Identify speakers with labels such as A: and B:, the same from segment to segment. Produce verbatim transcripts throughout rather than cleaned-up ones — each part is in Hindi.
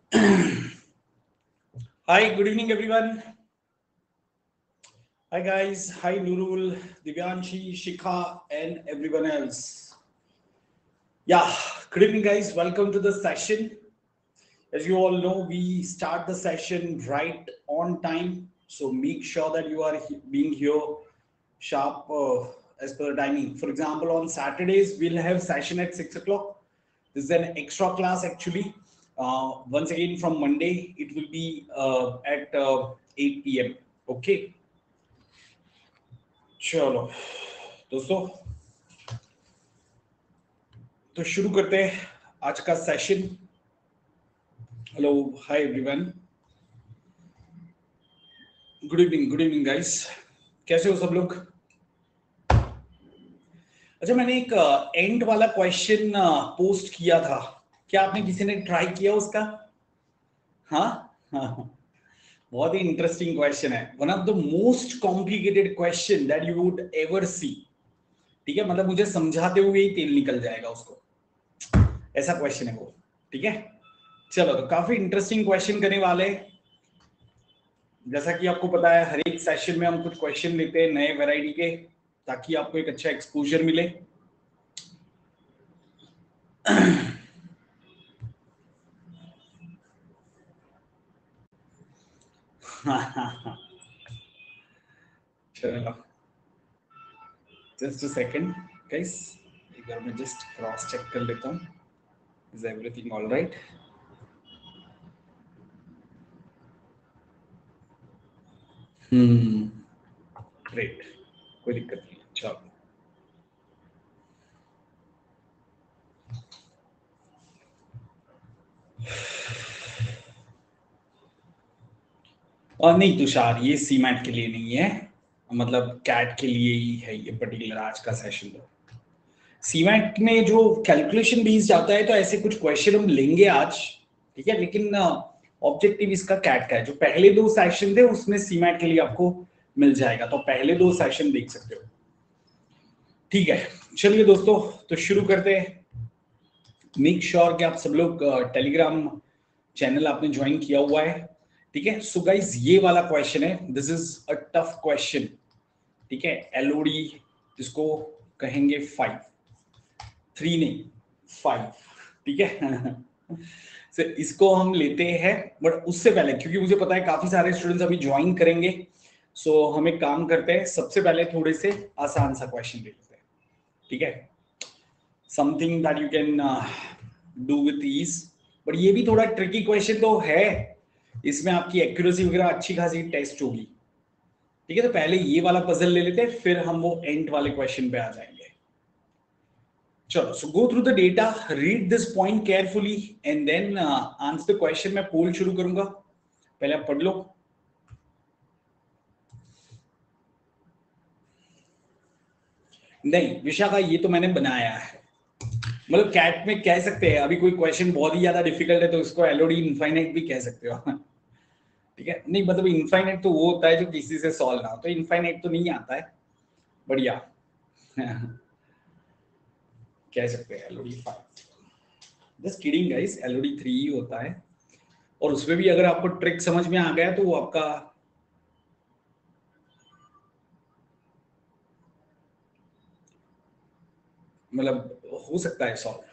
A: Hi, good evening, everyone. Hi, guys. Hi, Nurul, Divyanshi, Shikha, and everyone else. Yeah, good evening, guys. Welcome to the session. As you all know, we start the session right on time. So make sure that you are he- being here sharp uh, as per the timing. For example, on Saturdays, we'll have session at six o'clock. This is an extra class actually. Uh, once again, from Monday, it will be uh, at uh, eight p m. Okay. चलो दोस्तों, तो शुरू करते हैं आज का session. Hello, hi everyone, good evening, good evening guys. कैसे हो सब लोग? अच्छा, मैंने एक एंड uh, वाला क्वेश्चन पोस्ट uh, किया था. क्या आपने किसी ने ट्राई किया उसका? हाँ हाँ, बहुत ही इंटरेस्टिंग क्वेश्चन है. One of the most complicated question that you would ever see. ठीक है, मतलब मुझे समझाते हुए ही तेल निकल जाएगा उसको, ऐसा क्वेश्चन है वो. ठीक है, चलो, तो काफी इंटरेस्टिंग क्वेश्चन करने वाले. जैसा कि आपको पता है, हर एक सेशन में हम कुछ क्वेश्चन लेते हैं नए वैरायटी के, ताकि आपको एक अच्छा एक्सपोजर मिले. चलो, जस्ट अ सेकंड गाइस, एक बार मैं जस्ट क्रॉस चेक कर लेता हूँ. Is everything all right? Hmm, great, कोई दिक्कत नहीं. चलो, और नहीं तुषार, ये सीमैट के लिए नहीं है, मतलब कैट के लिए ही है ये पर्टिकुलर आज का सेशन. तो सीमैट में जो कैलकुलेशन बेस्ड जाता है, तो ऐसे कुछ क्वेश्चन हम लेंगे आज. ठीक है, लेकिन ऑब्जेक्टिव इसका कैट का है. जो पहले दो सेशन थे उसमें सीमैट के लिए आपको मिल जाएगा, तो पहले दो सेशन देख सकते हो. ठीक है, चलिए दोस्तों, तो शुरू करते हैं. मेक श्योर कि आप सब लोग टेलीग्राम चैनल आपने ज्वाइन किया हुआ है. ठीक है, सो गाइस, ये वाला क्वेश्चन है. This is a tough question. ठीक है, एलओडी इसको कहेंगे फाइव, थ्री नहीं, फाइव. ठीक है. so, इसको हम लेते हैं, बट उससे पहले, क्योंकि मुझे पता है काफी सारे स्टूडेंट्स अभी ज्वाइन करेंगे, सो so, हम एक काम करते हैं, सबसे पहले थोड़े से आसान सा क्वेश्चन ले लेते हैं. ठीक है, something that you can do with ease. But ये भी थोड़ा ट्रिकी क्वेश्चन तो है, इसमें आपकी एक्यूरेसी वगैरह अच्छी खासी टेस्ट होगी. ठीक है, तो पहले ये वाला पजल ले लेते हैं, फिर हम वो एंड वाले क्वेश्चन पे आ जाएंगे. चलो, so go through the data, read this point carefully and then answer the question. मैं पोल शुरू करूंगा, पहले आप पढ़ लो. नहीं विशाखा, ये तो मैंने बनाया है. मतलब कैट में कह सकते हैं, अभी कोई क्वेश्चन बहुत ही ज्यादा डिफिकल्ट है तो इसको एलओडी इनफाइनाइट भी कह सकते हो. ठीक है, नहीं मतलब इनफाइनाइट तो वो होता है जो किसी से सॉल्व ना हो, तो इनफाइनाइट तो नहीं आता है. बढ़िया. कह सकते हैं LOD five. Just kidding guys, LOD three ही होता है. और उसमें भी अगर आपको ट्रिक समझ में आ गया तो वो आपका मतलब हो सकता है सॉल्व.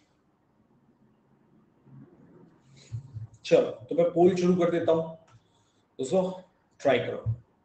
A: चलो, तो मैं पोल शुरू कर देता हूं. दोस्तों ट्राई करो।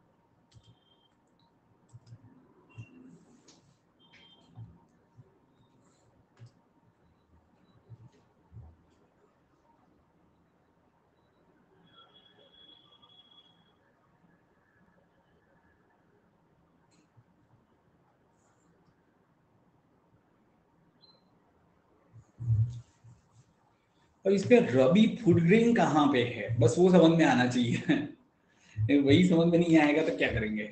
A: और इसमें रबी फूड ग्रेन कहाँ पे है, बस वो समझ में आना चाहिए। वही समझ में नहीं आएगा तो क्या करेंगे।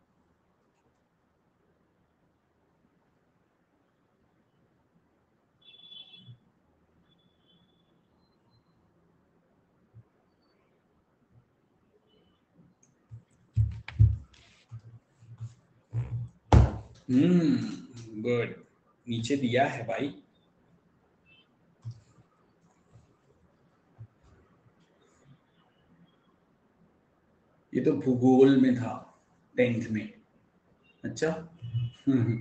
A: हम्म, गुड, नीचे दिया है भाई। ये तो भूगोल में था, टेंथ में। अच्छा। हम्म।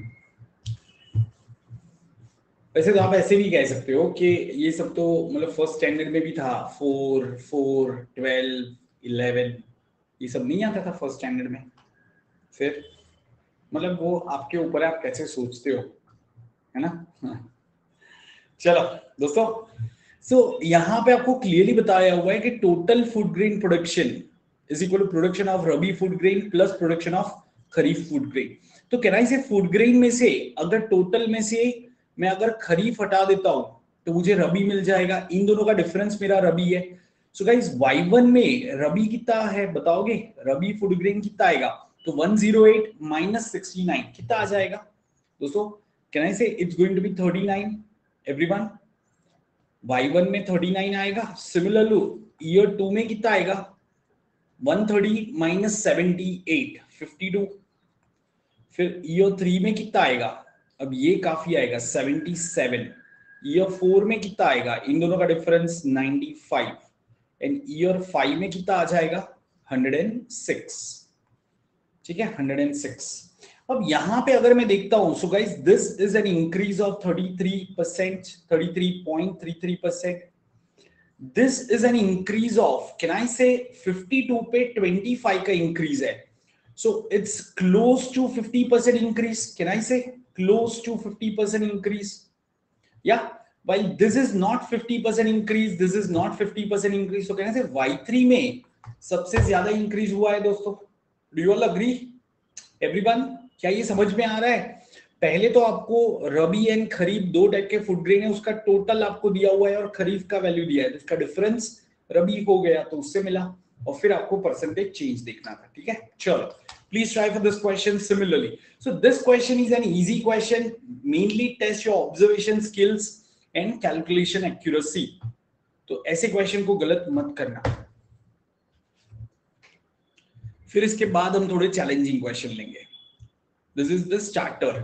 A: वैसे तो आप ऐसे भी कह सकते हो कि ये सब तो मतलब फर्स्ट स्टैंडर्ड में भी था। फोर फोर ट्वेल्व इलेवन, ये सब नहीं आता था फर्स्ट स्टैंडर्ड में। फिर मतलब वो आपके ऊपर है, आप कैसे सोचते हो, है ना। हाँ। चलो दोस्तों, सो so, यहाँ पे आपको क्लियरली बताया हुआ है कि total food grain production is equal to production of rabi food grain plus production of kharif food grain. तो कहना इसे फूड ग्रेन में से अगर टोटल में से मैं अगर खरीफ हटा देता हूं तो मुझे रबी मिल जाएगा। इन दोनों का डिफरेंस मेरा रबी है। सो गाइस वाई वन में रबी कितना है बताओगे, रबी फूड ग्रेन कितना आएगा, तो one zero eight minus sixty nine कितना आ जाएगा दोस्तों। Can I say it's going to be thirty nine everyone. Y one में थर्टी नाइन आएगा। सिमिलरली ईयर टू में कितना आएगा, one thirty minus seventy eight fifty two. फिर ईयर थ्री में कितना आएगा, अब ये काफी आएगा सेवेंटी सेवन। ईयर फोर में कितना आएगा, इन दोनों का difference ninety five. And year five में कितना आ जाएगा, हंड्रेड एंड सिक्स। ठीक है, हंड्रेड एंड सिक्स। अब यहां पे अगर मैं देखता हूं, so guys this is an increase of thirty three percent, thirty three point three three percent. This is an increase of can I say fifty two पे ट्वेंटी फाइव का इंक्रीज है। So it's close to fifty percent increase. Can I say close to fifty percent increase? Yeah. While this is not fifty percent increase, this is not fifty percent increase. So can I say Y three में सबसे ज्यादा इंक्रीज हुआ है दोस्तों। Do you all agree? Everyone, क्या ये समझ में आ रहा है। पहले तो आपको रबी एंड खरीफ दो टाइप के फूड ग्रेन है, उसका टोटल आपको दिया हुआ है और खरीफ का वैल्यू दिया है, इसका डिफरेंस रबी हो गया तो उससे मिला, और फिर आपको परसेंटेज चेंज देखना था। ठीक है, चलो please try for this question similarly. So this question is an easy question, mainly test your observation skills and calculation accuracy. तो ऐसे क्वेश्चन को गलत मत करना। फिर इसके बाद हम थोड़े चैलेंजिंग क्वेश्चन लेंगे। This is the starter.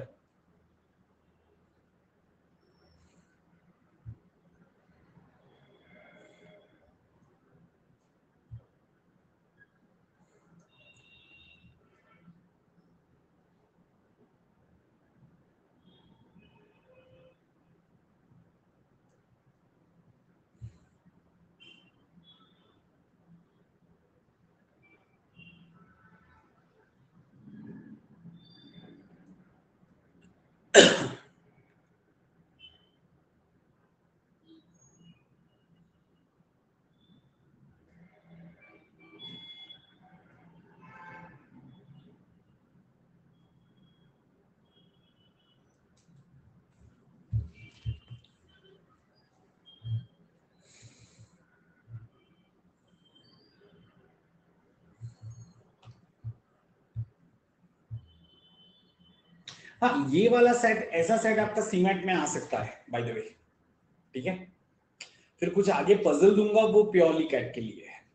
A: हाँ, ये वाला सेट, ऐसा सेट आपका सीमेंट में आ सकता है बाय द वे। ठीक है, फिर कुछ आगे पजल दूंगा वो प्योरली कैट के लिए है।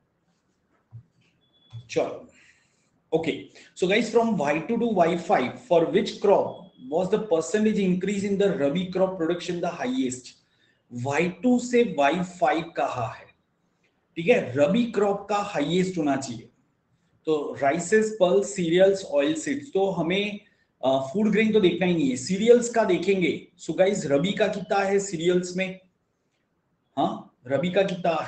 A: चलो okay, so guys from Y two to Y five for which crop was the percentage increase in the rabi crop production the highest? Y two से वाई फाइव कहा है। ठीक है, रबी क्रॉप का हाईएस्ट होना चाहिए। तो rices, pulses, cereals, oil seeds, तो हमें फूड ग्रेन तो देखना ही नहीं है, सीरियल्स का देखेंगे। सो गाइस रबी का कितना है सीरियल्स में, हाँ रबी का कितना है,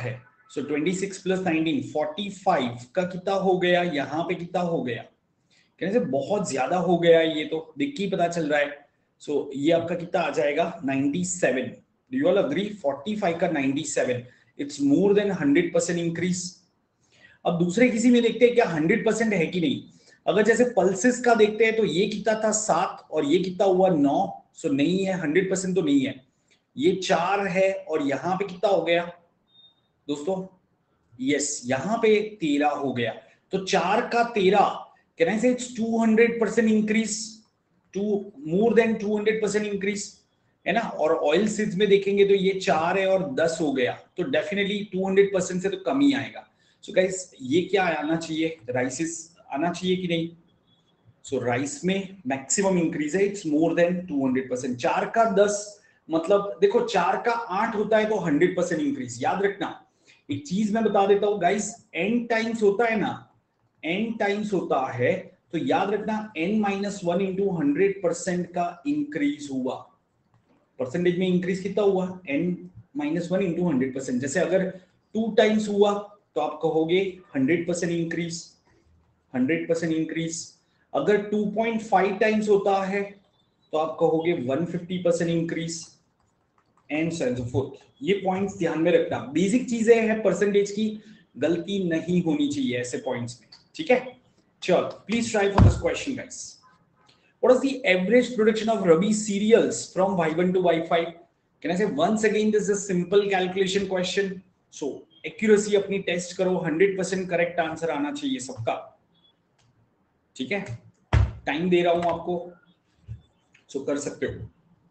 A: so twenty six plus nineteen forty five का कितना हो गया, यहाँ पे कितना हो गया, कहने से बहुत ज्यादा हो गया, ये तो देख के ही पता चल रहा है। सो so, ये आपका कितना आ जाएगा ninety seven. Do you all agree? Forty five का ninety seven, it's more than hundred percent increase. अब दूसरे किसी में देखते हैं क्या हंड्रेड परसेंट है कि नहीं। अगर जैसे पल्सेस का देखते हैं तो ये कितना था सात और ये कितना हुआ नौ। सो नहीं है, हंड्रेड परसेंट तो नहीं है। ये चार है और यहाँ पे कितना हो गया दोस्तों, यस यहाँ पे तेरह हो गया। तो चार का तेरह, can I say it's two hundred percent increase, two more than two hundred percent increase है ना। और ऑयल सीड्स में देखेंगे तो ये चार है और दस हो गया, तो डेफिनेटली टू हंड्रेड परसेंट से तो कम ही आएगा। सो so गाइस ये क्या आना चाहिए, राइसिस आना चाहिए कि नहीं। सो so राइस में मैक्सिमम इंक्रीज है, it's more than two hundred percent. चार का दस मतलब देखो चार का आठ होता है तो हंड्रेड परसेंट इंक्रीज। याद रखना एक चीज मैं बता देता हूं गाइस, एन टाइम्स होता है ना, एन टाइम्स होता है तो याद रखना n minus one into hundred percent का इंक्रीज हुआ। परसेंटेज में इंक्रीज कितना हुआ, n minus one into hundred percent. जैसे अगर टू टाइम्स हुआ तो आप कहोगे hundred percent increase, hundred percent increase. अगर टू पॉइंट फाइव टाइम्स होता है तो आप कहोगे one fifty percent increase and so forth. ये पॉइंट्स ध्यान में रखना, बेसिक चीजें हैं, परसेंटेज की गलती नहीं होनी चाहिए ऐसे पॉइंट्स में, ठीक है। चलो please try for this question guys. What is the average production of Rabi cereals from Y one to Y five? Can I say once again this is a simple calculation question. So accuracy अपनी टेस्ट करो, हंड्रेड परसेंट करेक्ट आंसर आना चाहिए सबका, ठीक है। टाइम दे रहा हूं आपको, सो कर सकते हो।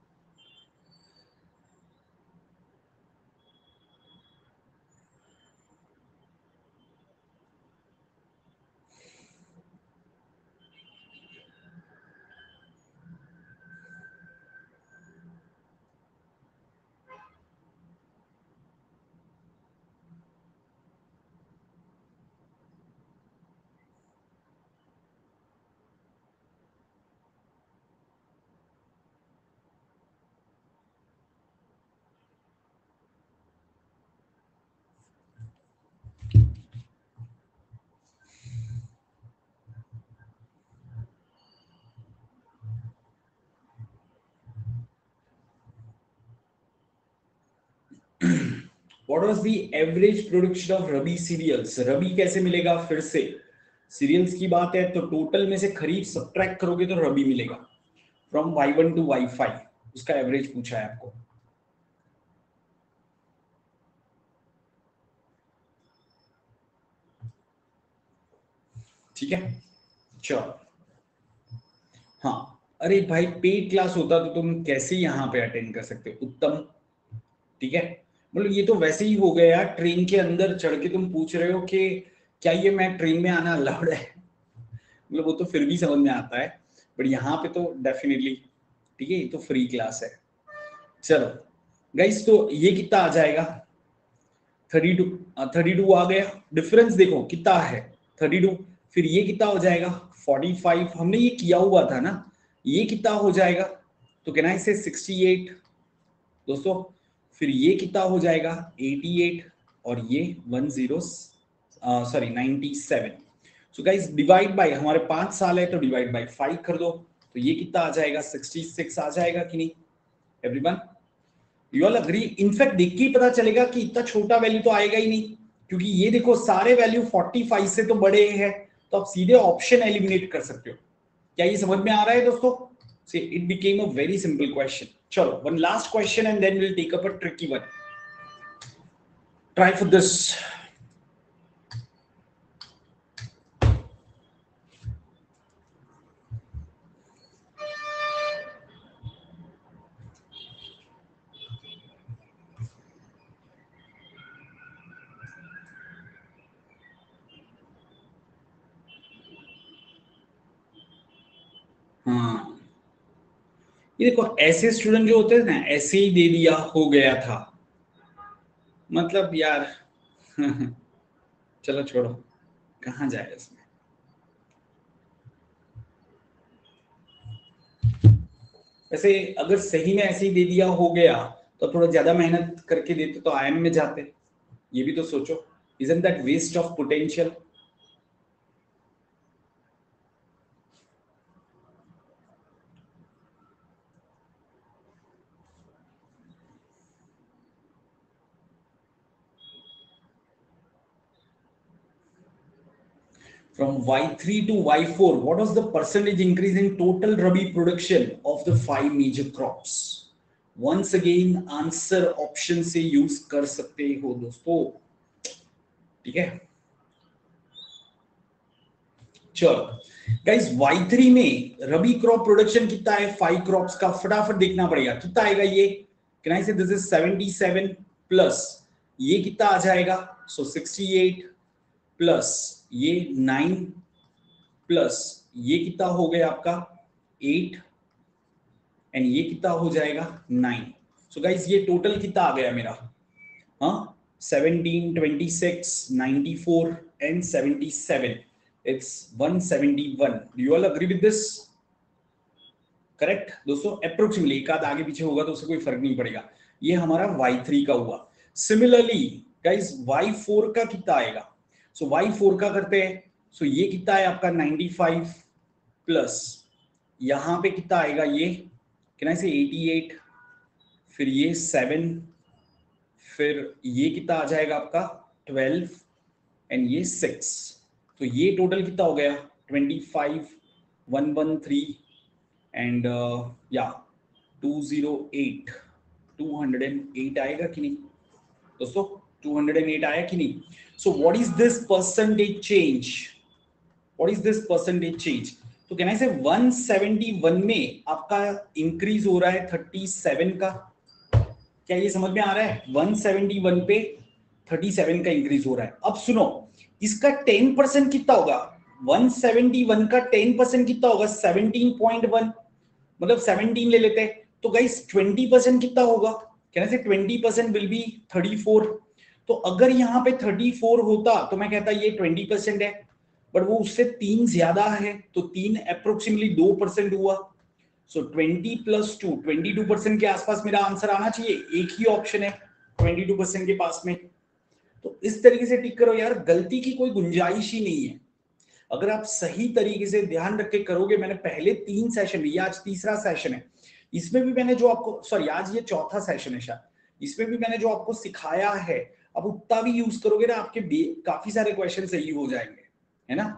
A: What was the average production of Rabi cereals? रबी कैसे मिलेगा, फिर से सीरियल्स की बात है तो टोटल में से खरीफ सब्ट्रैक्ट करोगे तो रबी मिलेगा। From Y one to Y five उसका एवरेज पूछा है आपको, ठीक है। चलो हाँ, अरे भाई पेड क्लास होता तो तुम कैसे यहाँ पे अटेंड कर सकते हो, उत्तम, ठीक है। मतलब ये तो वैसे ही हो गया यार, ट्रेन के अंदर चढ़ के तुम पूछ रहे हो कि क्या ये मैं ट्रेन में आना अलाउड है, मतलब वो तो फिर भी समझ में आता है, बट यहाँ पे तो डेफिनेटली, ठीक है, ये तो फ्री क्लास है। चलो गाइस तो ये कितना आ जाएगा, थर्टी टू, थर्टी टू आ गया। डिफरेंस देखो कितना है थर्टी टू, फिर ये कितना हो जाएगा फोर्टी फाइव, हमने ये किया हुआ था ना, ये कितना हो जाएगा, तो कहना इसे सिक्सटी एट दोस्तों, फिर ये कितना हो जाएगा एटी एट और ये one zero sorry ninety seven. So guys divide by, हमारे पांच साल है तो डिवाइड बाय फाइव कर दो, तो ये कितना आ जाएगा सिक्सटी सिक्स आ जाएगा कि नहीं everyone, you all agree. In fact देख के ही पता चलेगा कि इतना छोटा वैल्यू तो आएगा ही नहीं, क्योंकि ये देखो सारे वैल्यू फोर्टी फाइव से तो बड़े हैं, तो आप सीधे ऑप्शन एलिमिनेट कर सकते हो। क्या ये समझ में आ रहा है दोस्तों? See, it became a very simple question. चलो one last question and then we'll take up a tricky one. Try for this. हाँ ये देखो ऐसे स्टूडेंट जो होते हैं ना, ऐसे ही दे दिया हो गया था, मतलब यार चलो छोड़ो, कहाँ जाए इसमें। वैसे अगर सही में ऐसे ही दे दिया हो गया तो थोड़ा ज्यादा मेहनत करके देते तो आईएम में जाते, ये भी तो सोचो, isn't that waste of potential? From Y three to Y four, what was the percentage increase in total Rabi production of the five major crops? Once again answer option से यूज कर सकते हो दोस्तों, ठीक है। चलो गाइस, वाई थ्री में रबी क्रॉप प्रोडक्शन कितना है फाइव क्रॉप्स का, फटाफट देखना पड़ेगा कितना आएगा ये। Can I say this is seventy seven plus ये कितना आ जाएगा, सो सिक्सटी एट प्लस ये नाइन प्लस ये कितना हो गया आपका एट एंड ये कितना हो जाएगा नाइन। सो गाइस ये टोटल कितना आ गया मेरा, हाँ seventeen, twenty six, ninety four and seventy seven, it's one seventy-one. Do you all agree with this? Correct दोस्तों, अप्रोक्सीमेटली एक आध आगे पीछे होगा तो उससे कोई फर्क नहीं पड़ेगा। ये हमारा वाई थ्री का हुआ। सिमिलरली गाइस वाई फोर का कितना आएगा, सो वाई फोर का करते हैं। सो ये कितना है आपका नाइंटी फाइव प्लस यहां पे कितना आएगा ये, कैन आई से एटी एट, फिर ये सेवन, फिर ये कितना आ जाएगा आपका ट्वेल्व एंड ये सिक्स। तो ये टोटल कितना हो गया twenty five, one one three and या two zero eight, two hundred eight आएगा कि नहीं दोस्तों, टू हंड्रेड एट आया कि नहीं। So what is this percentage change, what is this percentage change. तो can I say one seventy one में आपका इंक्रीज हो रहा है थर्टी सेवन का, क्या ये समझ में आ रहा है, वन सेवेंटी वन पे थर्टी सेवन का इंक्रीज हो रहा है। अब सुनो इसका टेन परसेंट कितना होगा, वन सेवेंटी वन का टेन परसेंट कितना होगा सेवनटीन पॉइंट वन, मतलब सेवनटीन ले लेते हैं। तो गाइस ट्वेंटी परसेंट कितना होगा, कहने से twenty percent will be thirty four. तो अगर यहाँ पे थर्टी फोर होता तो मैं कहता ये ट्वेंटी परसेंट है, बट वो उससे तीन ज्यादा है, तो तीन अप्रोक्सीमेटली दो परसेंट हुआ। So twenty plus two, twenty two percent के आसपास मेरा आंसर आना चाहिए, एक ही ऑप्शन है ट्वेंटी टू परसेंट के पास में। तो इस तरीके से टिक करो यार, गलती की कोई गुंजाइश ही नहीं है अगर आप सही तरीके से ध्यान रख के करोगे। मैंने पहले तीन सेशन में, ये आज तीसरा सेशन है, इसमें भी मैंने जो आपको, सॉरी आज ये चौथा सेशन है शायद, इसमें भी मैंने जो आपको सिखाया है अब उतना भी यूज करोगे ना, आपके काफी सारे क्वेश्चन सही हो जाएंगे, है ना।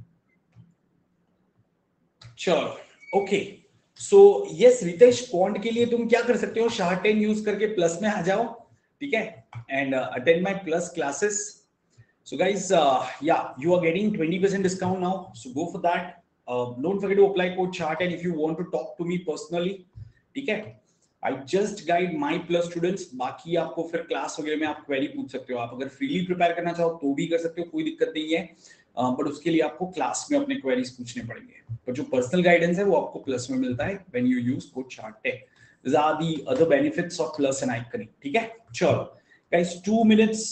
A: चलो okay, so yes Ritesh, quant के लिए तुम क्या कर सकते हो, शार्ट टेन यूज करके प्लस में आ जाओ, ठीक है, and attend my plus classes. So guys, uh, yeah, you are getting twenty percent discount now. So go for that. Uh, don't forget to apply code chart, and if you want to talk to me personally, ठीक है, I just guide my plus students. बाकी आपको फिर क्लास वगैरह में आप क्वेरी पूछ सकते हो, आप अगर फ्रीली प्रिपेयर करना चाहो तो भी कर सकते हो, कोई दिक्कत नहीं है, बट uh, उसके लिए आपको क्लास में अपने क्वेरीज पूछने पड़ेंगे। पर जो पर्सनल गाइडेंस है वो आपको प्लस में मिलता है when you use code chart tech. These are the other benefits of plus and iconic, ठीक है। चलो guys, two minutes.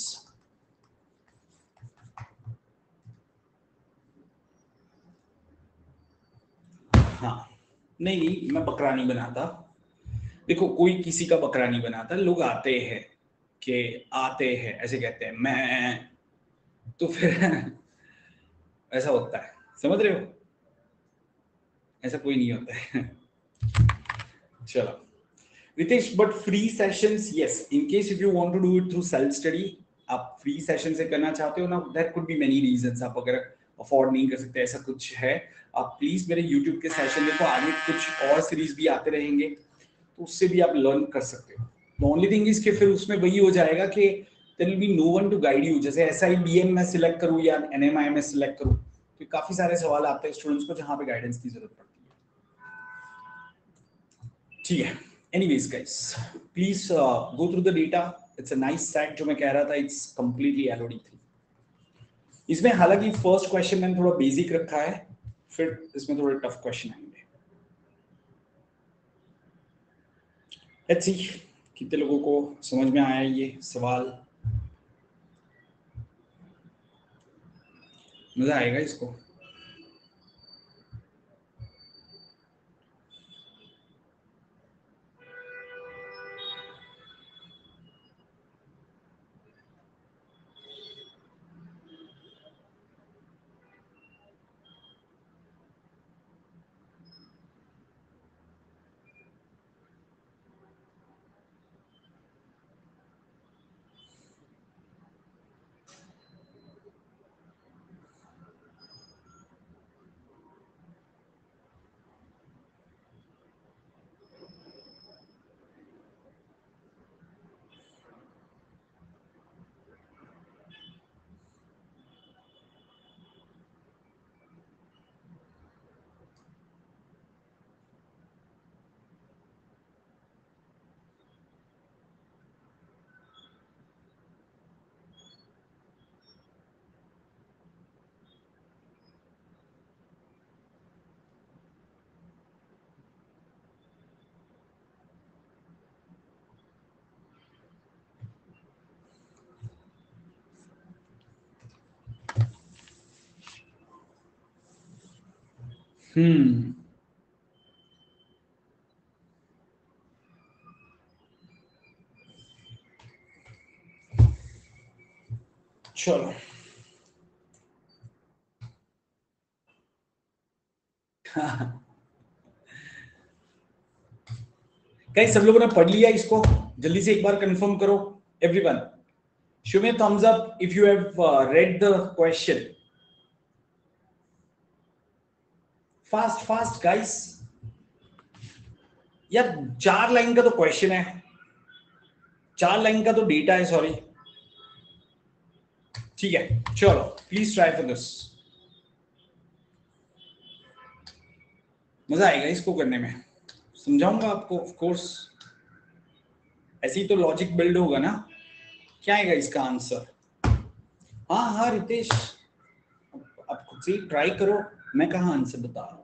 A: हाँ नहीं नहीं, मैं बकरा नहीं बनाता, देखो कोई किसी का बकरा नहीं बनाता, लोग आते हैं कि आते हैं ऐसे कहते हैं मैं, तो फिर ऐसा होता है, समझ रहे हो, ऐसा कोई नहीं होता है। चलो Ritesh, but free sessions, yes, in case if you want to do it through self study, आप फ्री सेशन से करना चाहते हो ना, there could be many reasons, आप अगर अफोर्ड नहीं कर सकते ऐसा कुछ है, आप प्लीज मेरे यूट्यूब के सेशन देखो, आगे कुछ और सीरीज भी आते रहेंगे तो उससे भी आप लर्न कर सकते हो। द ओनली थिंग इज कि फिर उसमें वही हो जाएगा कि there will be no one to guide you, जैसे एस आई बी एम में सिलेक्ट करूँ या एन एम आई में सिलेक्ट करूँ, तो काफी सारे सवाल आते हैं स्टूडेंट्स को जहाँ पे गाइडेंस की जरूरत पड़ती है, ठीक है। Anyways guys, please go through the data, it's a nice set, जो मैं कह रहा था it's completely L O D three. इसमें हालांकि फर्स्ट क्वेश्चन मैंने थोड़ा बेसिक रखा है, फिर इसमें थोड़े टफ क्वेश्चन आएंगे। लेट्स सी कितने लोगों को समझ में आया ये सवाल, मजा आएगा इसको। हम्म चलो कई सब लोगों ने पढ़ लिया इसको, जल्दी से एक बार कंफर्म करो everyone. Show me thumbs up if you have read the question. Fast fast guys. यार चार लाइन का तो क्वेश्चन है, चार लाइन का तो डेटा है, सॉरी. ठीक है चलो, प्लीज ट्राई फॉर दिस. मजा आएगा इसको करने में, समझाऊंगा आपको ऑफ कोर्स. ऐसे ही तो लॉजिक बिल्ड होगा ना. क्या आएगा इसका आंसर? हाँ हाँ रितेश, आप खुद से ट्राई करो, मैं कहाँ आंसर बता रहा हूँ.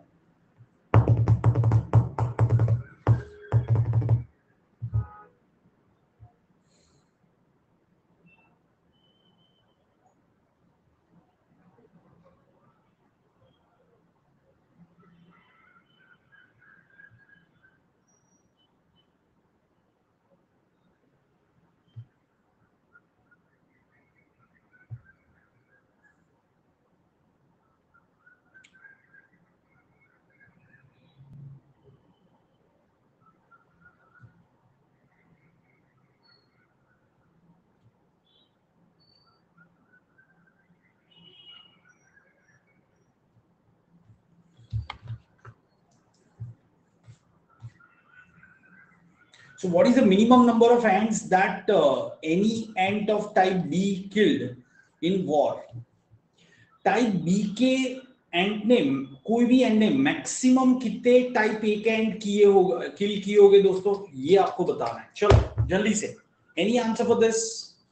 A: So what is the minimum number of ants that uh, any ant of type B killed in war? Type B के एंट ने, कोई भी एंट ने मैक्सिमम कितने टाइप ए के एंट किए होगा, किल किए होंगे दोस्तों, ये आपको बताना है. चलो जल्दी से, any answer for this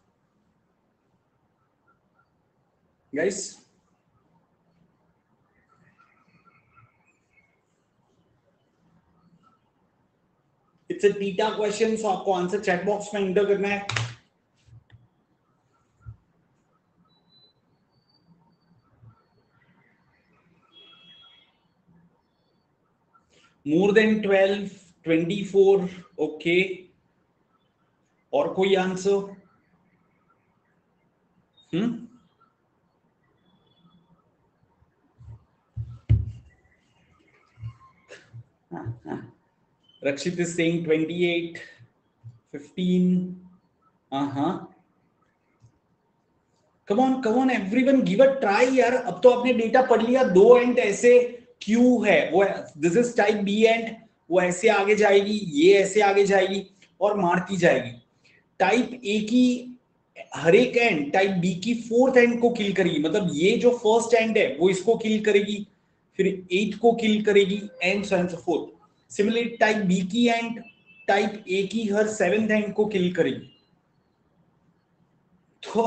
A: guys? It's a beta question, so आपको आंसर चैट बॉक्स में एंटर करना है. More than twelve, twenty four, okay. और कोई answer? Hmm Rakshit is saying twenty-eight, fifteen. Uh-huh. Come on, come on, everyone, give a try यार. अब तो आपने डेटा पढ़ लिया. दो एंड ऐसे क्यू है, वो this is type B ant, वो ऐसे आगे जाएगी, ये ऐसे आगे जाएगी और मारती जाएगी. टाइप ए की हर एक एंड टाइप बी की फोर्थ एंड को किल करेगी. मतलब ये जो फर्स्ट एंड है वो इसको किल करेगी, फिर एट को किल करेगी, and so and so forth. Similarly type B की एंड टाइप ए की हर सेवेंथ एंड को किल करेगी. तो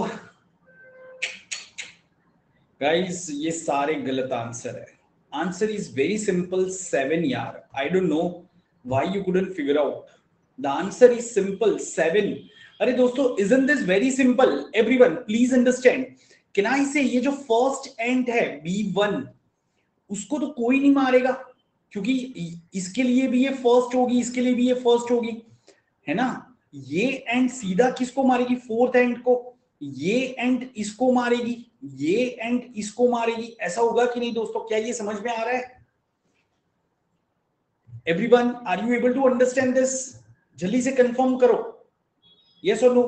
A: गाइस ये सारे गलत आंसर है. Answer is very simple, seven यार. I don't know why you couldn't figure out. The answer is simple, seven. अरे दोस्तों, isn't this very simple? Everyone please understand. Can I say ये जो फर्स्ट एंड है बी वन, उसको तो कोई नहीं मारेगा, क्योंकि इसके लिए भी ये फर्स्ट होगी, इसके लिए भी ये फर्स्ट होगी, है ना. ये एंड सीधा किसको मारेगी? फोर्थ एंड को. ये एंड इसको मारेगी, ये एंड इसको मारेगी. ऐसा होगा कि नहीं दोस्तों? क्या ये समझ में आ रहा है? Everyone, are you able to understand this? जल्दी से कंफर्म करो, यस और नो,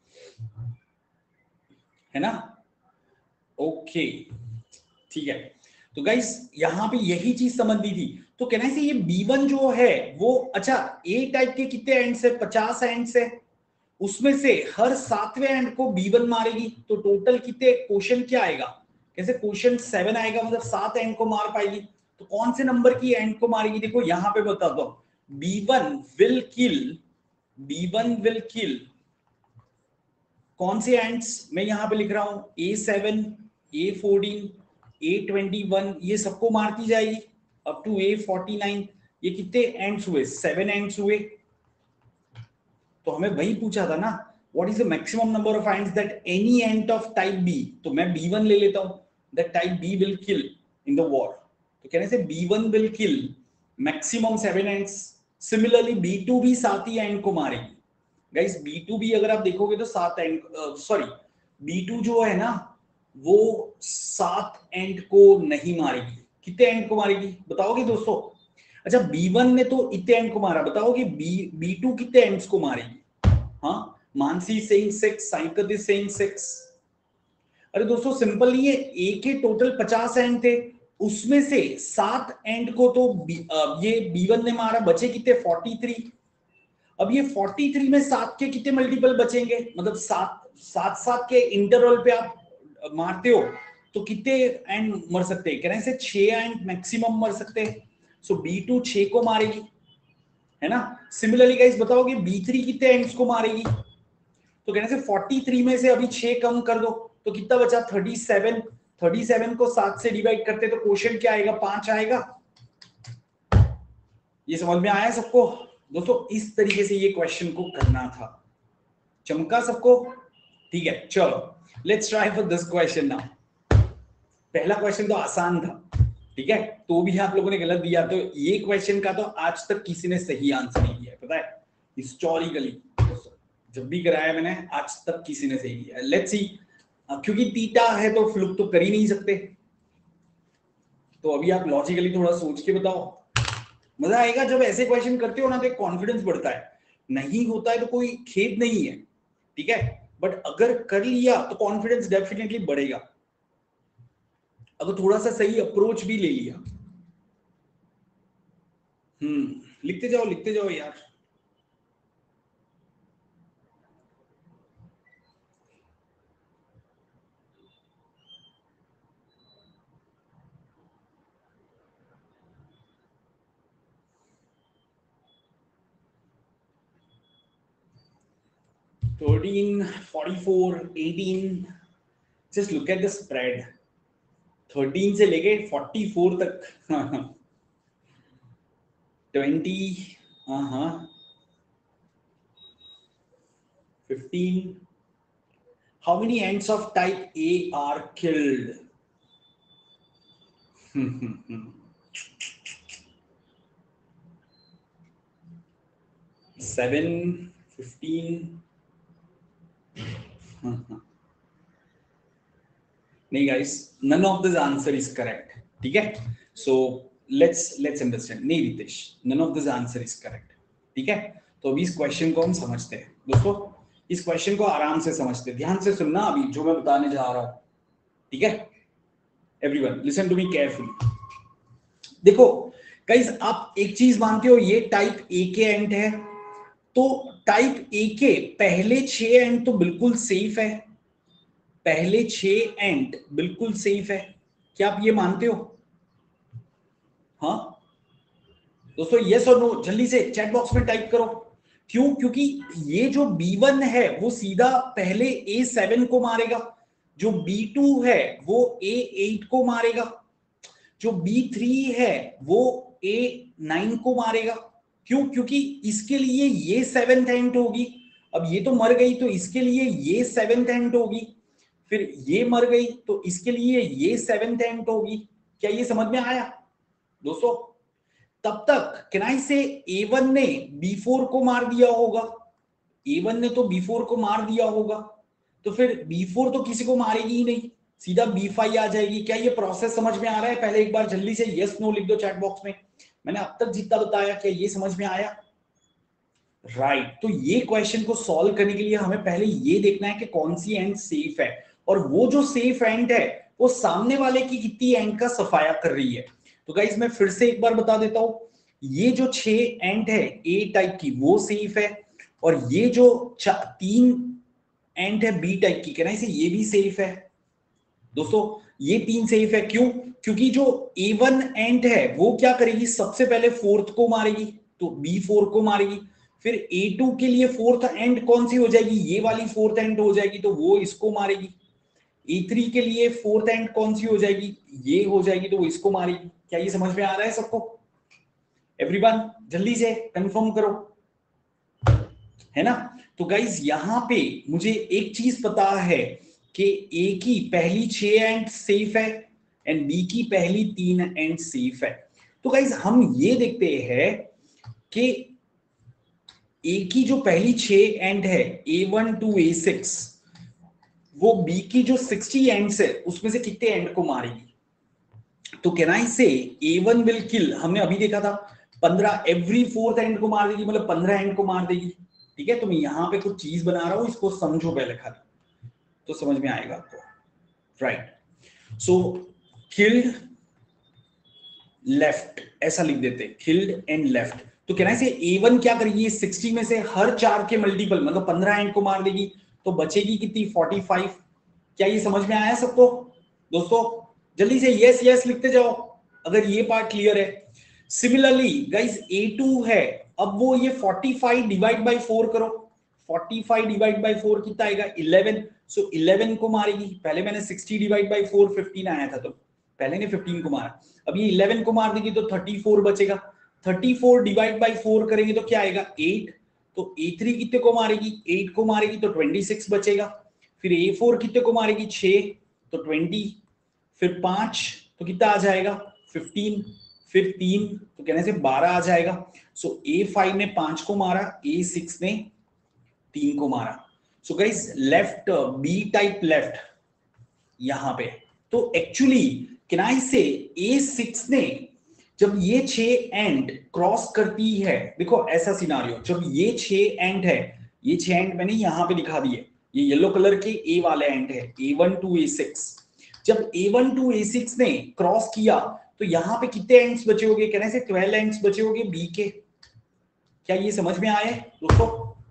A: है ना. ओके ठीक है. तो गाइस यहां पे यही चीज समझनी थी. तो कहना से ये बी वन जो है वो, अच्छा ए टाइप के कितने एंड्स है? पचास एंड्स है. उसमें से हर सातवें एंड को बी वन मारेगी, तो टोटल कितने? क्वेश्चन क्या आएगा? कैसे क्वेश्चन सेवन आएगा, मतलब सात एंड को मार पाएगी. तो कौन से नंबर की एंड को मारेगी? देखो यहां पे बता दो. B one will kill, B one will kill कौन से एंड्स मैं यहां पे लिख रहा हूं? A seven, A fourteen, A twenty one, ये सबको मारती जाएगी up to A forty nine. ये कितने एंड्स हुए? सेवन एंड्स हुए. तो हमें वही पूछा था ना, what is the maximum number of ants that any ant of type B. तो मैं बी वन ले लेता हूं, that type B will kill in the war. तो कहने से B one will kill maximum seven ants, similarly B two भी सात ही एंड को मारेगी। गाइस बी टू भी अगर आप देखोगे तो सात एंड, सॉरी बी टू जो है ना वो सात एंड को नहीं मारेगी। कितने एंड को मारेगी बताओगे दोस्तों? अच्छा बी वन ने तो इतने एंड को मारा, बताओगे बी बी टू कितने एंड्स को मारेगी? हाँ, Mansi saying six, Saikat is saying six. अरे दोस्तों सिंपल नहीं है, ए के टोटल पचास एंड थे, उसमें से सात एंड को तो बी, ये बी वन ने मारा, बचे कितने? Forty three. अब ये फोर्टी थ्री में सात के कितने मल्टीपल बचेंगे? मतलब सात सात सात के इंटरवल पे आप मारते हो तो कितने एंड मर सकते हैं? कहने से छह एंड मैक्सिमम मर सकते हैं। सो बी टू छह को मारेगी, है ना। सिमिलरली गाइस बताओगे बी थ्री कितने एंड्स को मारेगी? तो कहने से फोर्टी थ्री में से अभी छह कम कर दो तो कितना बचा? Thirty seven. थर्टी सेवन को सात से डिवाइड करते तो क्वोशिएंट क्या आएगा? पांच आएगा। ये समझ में आया सबको? दोस्तों इस तरीके से ये क्वेश्चन को करना था। चमका सबको? ठीक है, चलो let's try for this question now. पहला क्वेश्चन तो आसान था, ठीक है, तो भी आप लोगों ने गलत दिया। तो ये क्वेश्चन का तो आज तक किसी ने सही आंसर नहीं दिया, पता है, हिस्टोरिकली जब भी कराया मैंने आज तक किसी ने सही दिया। लेट्स सी, क्योंकि तीटा है तो फ्लुक तो कर ही नहीं सकते, तो अभी आप लॉजिकली थोड़ा सोच के बताओ। मजा आएगा जब ऐसे क्वेश्चन करते हो ना, तो कॉन्फिडेंस बढ़ता है। नहीं होता है तो कोई खेद नहीं है, ठीक है, बट अगर कर लिया तो कॉन्फिडेंस डेफिनेटली बढ़ेगा, अगर थोड़ा सा सही अप्रोच भी ले लिया। हम्म लिखते जाओ लिखते जाओ यार। thirteen, forty-four, eighteen, just look at the spread. thirteen से लेके forty-four तक twenty, हाँ fifteen. How many ants of type A are killed? seven, fifteen. नहीं guys, none of this answer is correct, ठीक है। So let's let's understand. नहीं Ritesh, none of this answer is correct, ठीक है। तो अभी इस क्वेश्चन को हम समझते हैं दोस्तों, इस क्वेश्चन को आराम से समझते हैं, ध्यान से सुनना अभी जो मैं बताने जा रहा हूं, ठीक है। Everyone listen to me carefully. देखो गाइस, आप एक चीज मानते हो, ये टाइप ए के एंट है, तो टाइप ए के पहले छह एंट तो बिल्कुल सेफ है, पहले छह एंट बिल्कुल सेफ है, क्या आप ये मानते हो? हाँ दोस्तों, यस और नो जल्दी से चैट बॉक्स में टाइप करो। क्यों? क्योंकि ये जो बी वन है वो सीधा पहले ए सेवन को मारेगा, जो बी टू है वो ए एट को मारेगा, जो बी थ्री है वो ए नाइन को मारेगा। क्यों? क्योंकि इसके लिए ये सेवेंथ एंट होगी, अब ये तो मर गई तो इसके लिए ये सेवेंथ एंट होगी, फिर ये मर गई तो इसके लिए ये सेवेंथ एंट होगी। क्या ये समझ में आया दोस्तों? तब तक can I say A one ने बी फोर को मार दिया होगा, ए वन ने तो बी फोर को मार दिया होगा, तो फिर बी फोर तो किसी को मारेगी ही नहीं, सीधा बी फाइव आ जाएगी। क्या ये प्रोसेस समझ में आ रहा है? पहले एक बार जल्दी से यस नो लिख दो चैट बॉक्स में। मैंने अब तक जितना बताया क्या ये समझ में आया? Right right. तो ये क्वेश्चन को सॉल्व करने के लिए हमें पहले ये देखना है कि कौन सी एंड सेफ है, और वो जो सेफ एंड है वो सामने वाले की कितनी एंड का सफाया कर रही है। तो गाइस मैं फिर से एक बार बता देता हूं, ये जो छह एंड है ए टाइप की वो सेफ है, और ये जो तीन एंड है बी टाइप की, कहना इसे ये भी सेफ है दोस्तों, ये तीन सेफ है। क्यों? क्योंकि जो ए वन एंड है वो क्या करेगी, सबसे पहले फोर्थ को मारेगी, तो बी फोर को मारेगी, फिर ए टू के लिए फोर्थ एंड कौन सी हो जाएगी, ये वाली फोर्थ एंड हो जाएगी, तो वो इसको मारेगी। ए थ्री के लिए फोर्थ एंड कौन सी हो जाएगी, ये हो जाएगी, तो वो इसको मारेगी। क्या ये समझ में आ रहा है सबको? एवरीवन जल्दी से कंफर्म करो, है ना। तो गाइज यहां पे मुझे एक चीज पता है कि ए की पहली छह एंड सेफ है, एंड बी की पहली तीन एंड सेफ है। तो गाइज हम ये देखते हैं कि ए की जो पहली छह एंड है A one two A six, वो बी की जो सिक्सटी एंड्स है उसमें से कितने एंड को मारेगी। तो can I say A one will किल, हमने अभी देखा था पंद्रह, एवरी फोर्थ एंड को मार देगी, मतलब पंद्रह एंड को मार देगी। ठीक है, तो मैं यहां पे कुछ चीज बना रहा हूं, इसको समझो पहले खाली तो समझ में आएगा आपको। राइट, सो किल्ड लेफ्ट ऐसा लिख देते, किल्ड एंड लेफ्ट। तो कहना है ए वन क्या करेगी, सिक्सटी में से हर चार के मल्टीपल मतलब पंद्रह एंड को मार देगी, तो बचेगी कितनी, पैंतालीस। क्या ये समझ में आया सबको दोस्तों? जल्दी से यस यस लिखते जाओ अगर ये पार्ट क्लियर है। सिमिलरली गाइस ए टू है, अब वो ये पैंतालीस डिवाइड बाय फोर करो, पैंतालीस डिवाइड बाय फोर कितना आएगा, ग्यारह। सो ग्यारह को मारेगी, पहले मैंने साठ डिवाइड बाय फोर पंद्रह आया था, तो पहले ने पंद्रह को मारा, अब ये ग्यारह को मार देगी तो चौंतीस बचेगा। चौंतीस डिवाइड बाय फोर करेंगे तो क्या आएगा, आठ। तो ए थ्री कितने को मारेगी, आठ को मारेगी तो छब्बीस बचेगा। फिर ए फोर कितने को मारेगी, छह तो बीस। फिर पांच तो कितना आ जाएगा, पंद्रह। फिर तीन तो कहने से बारह आ जाएगा। सो ए फाइव ने पांच को मारा, ए सिक्स ने तीन को मारा। So guys left, B type left यहां पे। तो actually can I say A six ने जब ये छह एंड क्रॉस करती है, देखो ऐसा सिनारियो, जब ये छह एंड है, ये छह एंड मैंने यहां पे दिखा दिए, ये येलो कलर के ए वाले एंड है, A one two A six. जब A one two A six ने क्रॉस किया तो यहां पे कितने एंड्स बचे होंगे, कहने से बारह एंड्स बचे होंगे बी के। क्या ये समझ में आए दोस्तों?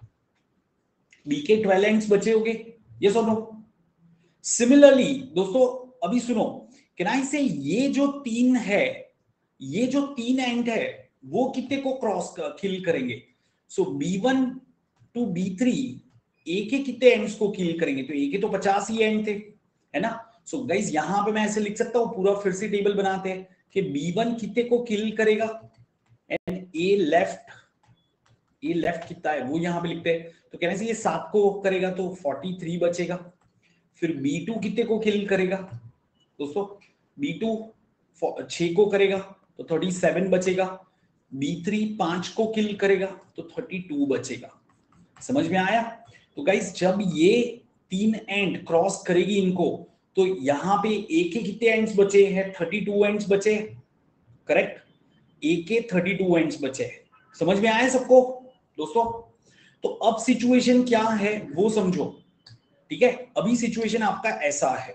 A: बी के बारह एंड्स बचे होंगे, यस और नो? सिमिलरली दोस्तों अभी सुनो, कैन आई से ये जो तीन है, ये जो तीन एंड है वो कितने को क्रॉस किल करेंगे। So B one two B three A के कितने एंड्स को किल करेंगे, तो ए के तो पचास ही एंड थे, है ना। सो गाइस यहां पे मैं ऐसे लिख सकता हूं, पूरा फिर से टेबल बनाते हैं कि बी वन कितने को किल करेगा and A left, A left कितना है वो यहां पे लिखते हैं। तो कहने से ये सात को करेगा तो तैंतालीस बचेगा। फिर बी टू कितने को किल करेगा दोस्तों, बी टू छह को करेगा तो सैंतीस बचेगा। बी थ्री पांच को किल करेगा तो बत्तीस बचेगा। समझ में आया? तो गाइस जब ये तीन एंड क्रॉस करेगी इनको, तो यहां पे ए के कितने एंड्स बचे हैं, बत्तीस एंड्स बचे, करेक्ट, ए के बत्तीस एंड्स बचे। समझ में आया सबको दोस्तों? तो अब सिचुएशन क्या है वो समझो, ठीक है। अभी सिचुएशन आपका ऐसा है,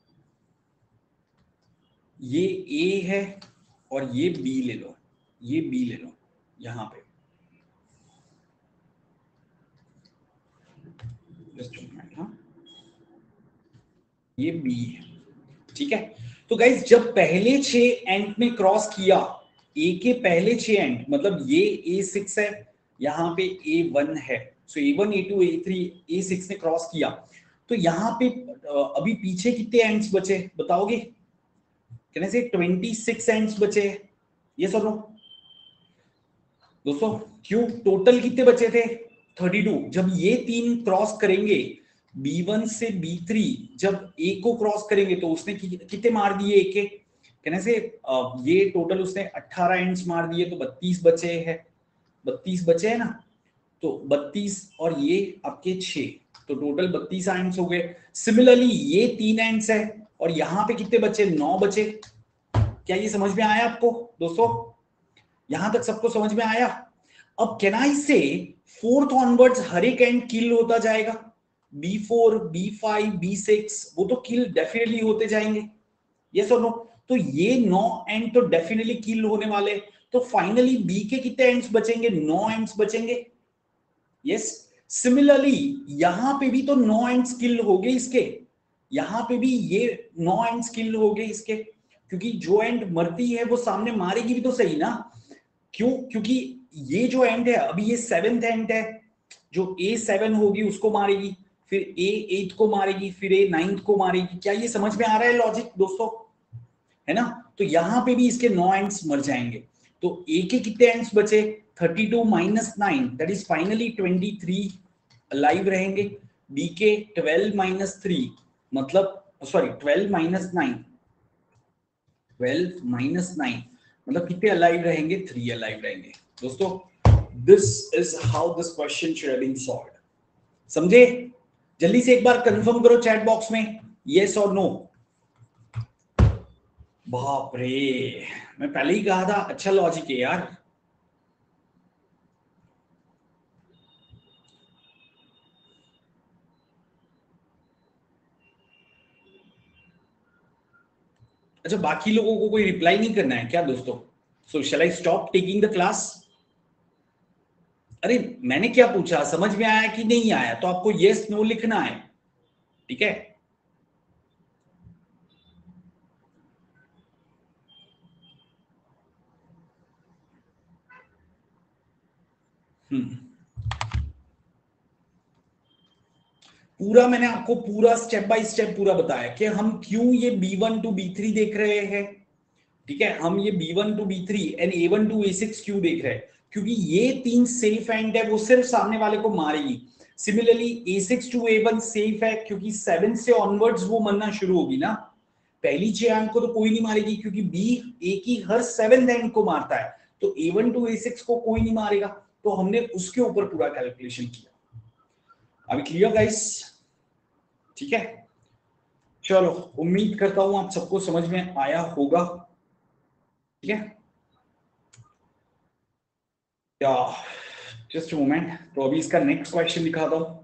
A: ये ए है और ये बी ले लो, ये बी ले लो यहां पे, हाँ ये बी है, ठीक है। तो गाइज जब पहले छह एंड ने क्रॉस किया, ए के पहले छह एंड मतलब ये ए सिक्स है, यहां पे ए वन है, so A one A two A three A six ने क्रॉस किया, तो यहां पे अभी पीछे कितने एंड्स बचे बताओगे, कहने से छब्बीस एंड्स बचे, ये सर नो दोस्तों? क्यों, टोटल कितने बचे थे, बत्तीस। जब ये तीन क्रॉस करेंगे बी वन से बी थ्री, जब ए को क्रॉस करेंगे तो उसने कितने मार दिए ए के, कहने से ये टोटल उसने अठारह एंड्स मार दिए, तो बत्तीस बचे हैं, बत्तीस बचे है ना। तो बत्तीस और ये आपके छह, तो टोटल बत्तीस एंड्स हो गए। सिमिलरली ये तीन एंड्स है और यहां पे कितने बचे, नौ बचे। क्या ये समझ में आया आपको दोस्तों? यहां तक सबको समझ में आया? अब कैन आई से फोर्थ ऑनवर्ड्स हर एक एंड किल होता जाएगा, B four B five B six वो तो किल डेफिनेटली होते जाएंगे, यस और नो? तो ये नौ एंड तो डेफिनेटली किल होने वाले, तो फाइनली बी के कितने एंड्स बचेंगे, नौ एंड्स बचेंगे, यस। सिमिलरली यहां पे भी तो नौ एंड्स किल हो गए इसके, यहां पे भी ये नौ एंड्स किल हो गए इसके, क्योंकि जो एंड मरती है वो सामने मारेगी भी तो सही ना। क्यों, क्योंकि ये जो एंड है अभी ये सेवेंथ एंड है, जो ए सेवन होगी उसको मारेगी, फिर ए एट को मारेगी, फिर ए नाइन्थ को मारेगी। क्या ये समझ में आ रहा है लॉजिक दोस्तों, है ना? तो यहां पे भी इसके नौ एंड्स मर जाएंगे, तो ए के कितने एंड्स बचे, thirty two minus nine that is finally twenty three alive रहेंगे। बी के ट्वेल्व माइनस थ्री मतलब sorry twelve minus nine twelve minus nine मतलब कितने अलाइव रहेंगे? थ्री अलाइव रहेंगे दोस्तों। This is how this question should have been solved. समझे? जल्दी से एक बार कंफर्म करो चैट बॉक्स में यस और नो। बाप रे, मैं पहले ही कहा था अच्छा लॉजिक है यार। अच्छा, बाकी लोगों को कोई रिप्लाई नहीं करना है क्या दोस्तों? So shall I stop taking the class? अरे मैंने क्या पूछा, समझ में आया कि नहीं आया? तो आपको यस नो लिखना है, ठीक है? हम्म पूरा मैंने आपको पूरा स्टेप बाय स्टेप पूरा बताया कि हम क्यों ये B one two B three देख रहे हैं, ठीक है? हम ये B one two B three and A one two A six क्यों देख रहे हैं? क्योंकि ये तीन सेफ एंड है, वो सिर्फ सामने वाले को मारेगी। Similarly A six two A one safe है क्योंकि सेवन से ऑनवर्ड्स वो मरना शुरू होगी ना। पहली छह अंक को तो कोई नहीं मारेगी क्योंकि बी ए की हर सेवन एंड को मारता है, तो A one two A six को कोई नहीं मारेगा। तो हमने उसके ऊपर पूरा कैलकुलेशन किया। अभी क्लियर गाइस? ठीक है, चलो उम्मीद करता हूं आप सबको समझ में आया होगा, ठीक है? या जस्ट मोमेंट, तो अभी इसका नेक्स्ट क्वेश्चन दिखाता हूं।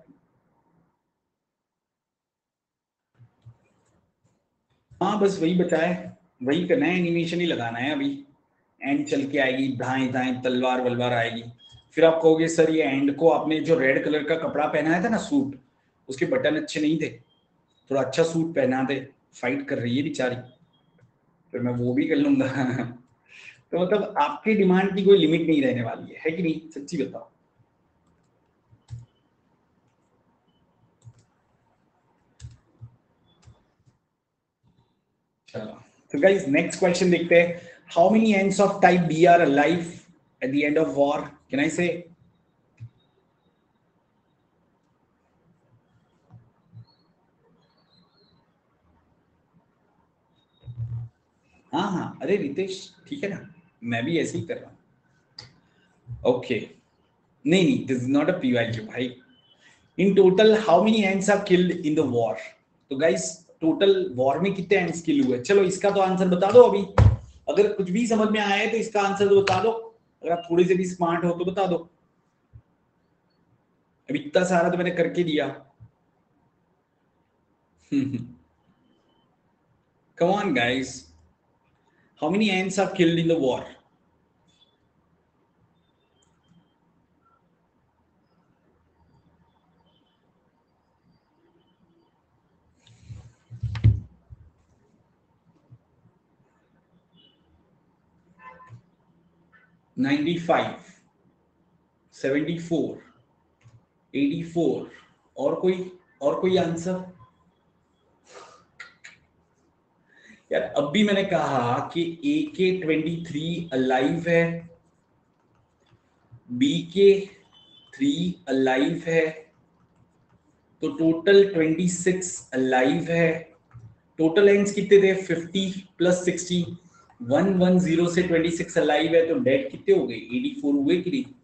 A: हाँ बस वही बचा है, वही करना है, एनिमेशन ही लगाना है अभी। एंड चल के आएगी, दाएं दाएं तलवार वलवार आएगी। फिर आप कहोगे सर ये एंड को आपने जो रेड कलर का कपड़ा पहनाया था ना, सूट, उसके बटन अच्छे नहीं थे, थोड़ा अच्छा सूट पहना दे। फाइट कर रही है बेचारी, फिर मैं वो भी कर लूंगा। तो मतलब आपकी डिमांड की कोई लिमिट नहीं रहने वाली है, है कि नहीं? सच्ची बताओ। चलो तो गाइस नेक्स्ट क्वेश्चन देखते हैं। How many ants of type B are alive at the end of war? Can I say? हाँ हाँ, अरे रितेश ठीक है ना, मैं भी ऐसे ही कर रहा हूँ। ओके, नहीं नहीं, this is not a P value भाई। In total how many ants are killed in the war? तो गाइस टोटल वॉर में कितने एंड्स किल हुए? चलो इसका तो आंसर बता दो अभी। अगर कुछ भी समझ में आया है तो इसका आंसर तो बता दो, अगर आप थोड़ी से भी स्मार्ट हो तो बता दो। अभी इतना सारा तो मैंने करके दिया। Come on guys, how many ants are killed in the war? Ninety five, seventy four, eighty four, और कोई और कोई आंसर? यार अब भी मैंने कहा कि ए के ट्वेंटी थ्री अलाइव है, बी के थ्री अलाइव है, तो टोटल ट्वेंटी सिक्स अलाइव है। टोटल एंड्स कितने थे? Fifty plus sixty, one one zero से ट्वेंटी सिक्स अलाइव है, तो डेड कितने हो गए? एटी फोर हुए कि नहीं?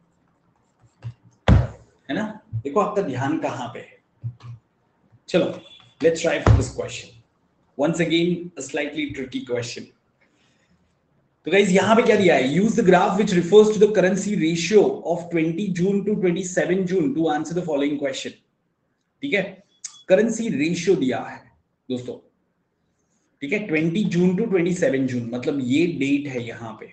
A: है ना? देखो आपका ध्यान कहां पे है। चलो let's try for this question once again, a slightly tricky question. तो गाइस यहां पे क्या दिया है? Use the graph which refers to the currency ratio of twenty June to twenty seven June to answer the following question. ठीक है, करेंसी रेशियो दिया है दोस्तों, ठीक है, twenty June to twenty seven June, मतलब ये डेट है यहां पे,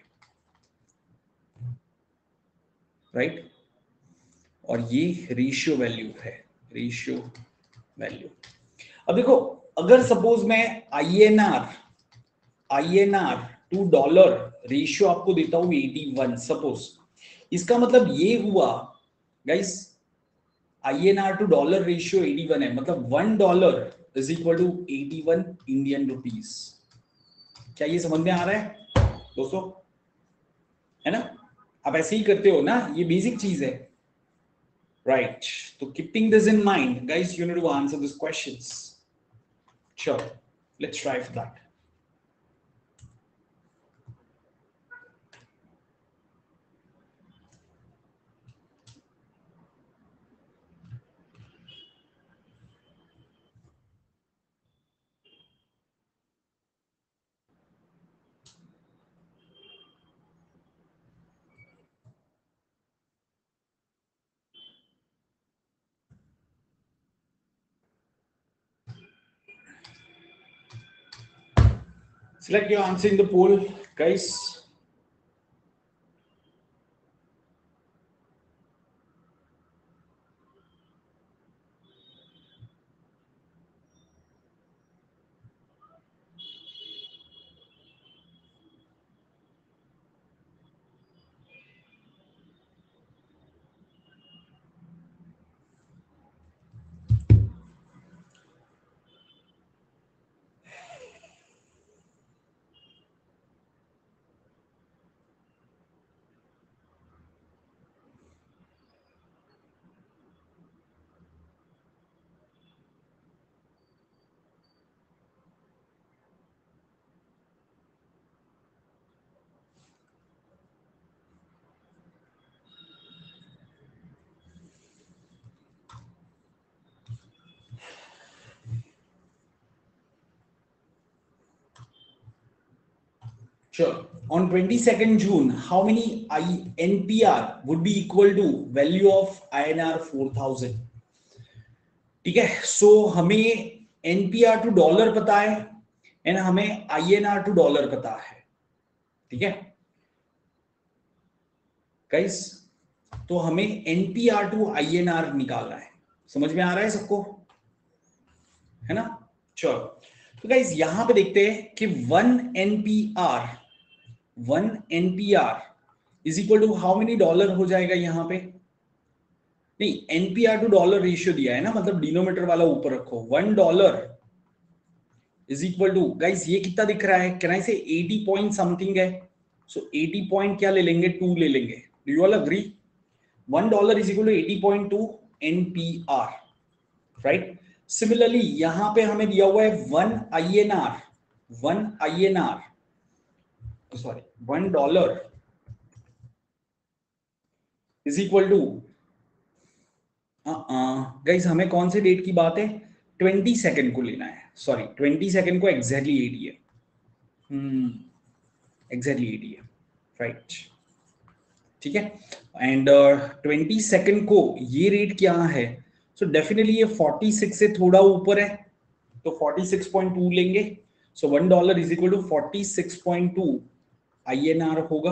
A: राइट? और ये रेशियो वैल्यू है, रेशियो वैल्यू। अब देखो, अगर सपोज मैं INR INR to dollar ratio आपको देता हूं एटी वन सपोज, इसका मतलब ये हुआ guys, INR to dollar ratio eighty one है, मतलब one dollar is equal to eighty one Indian rupees. क्या ये समझ में आ रहा है दोस्तों? है ना? आप ऐसे ही करते हो ना, ये बेसिक चीज है, राइट? तो keeping this in mind guys, you need to answer this questions. चलो let's try for that. Select your answer in the poll, guys. Sure. On twenty-second June, how many I N P R would be equal to value of I N R four thousand? ठीक है. So हमें N P R to dollar पता है एंड हमें I N R to dollar पता है. ठीक है गाइस. तो हमें N P R to I N R निकालना है. समझ में आ रहा है सबको, है ना? चलो. तो गाइस यहां पे देखते हैं कि one N P R one N P R is equal to how many dollar हो जाएगा यहां पे. नहीं, N P R to dollar ratio दिया है ना, मतलब डिनोमीटर वाला ऊपर रखो. One dollar is equal to, guys ये कितना दिख रहा है? कैन आई से एटी पॉइंट समथिंग है. सो एटी पॉइंट क्या ले लेंगे? टू ले लेंगे. Do you all agree? One dollar is equal to eighty point two N P R, right? Similarly यहां पे हमें दिया हुआ है one I N R one I N R sorry one dollar is equal to, guys हमें कौन से डेट की बात है? ट्वेंटी सेकेंड को लेना है. सॉरी, ट्वेंटी सेकेंड को एग्जैक्टली एटी है. हम्म एग्जैक्टली एटी है, राइट? ठीक है. एंड ट्वेंटी सेकेंड को ये रेट क्या है? सो डेफिनेटली ये फोर्टी सिक्स से थोड़ा ऊपर है, तो फोर्टी सिक्स पॉइंट टू लेंगे. So one dollar is equal to forty six point two I N R होगा.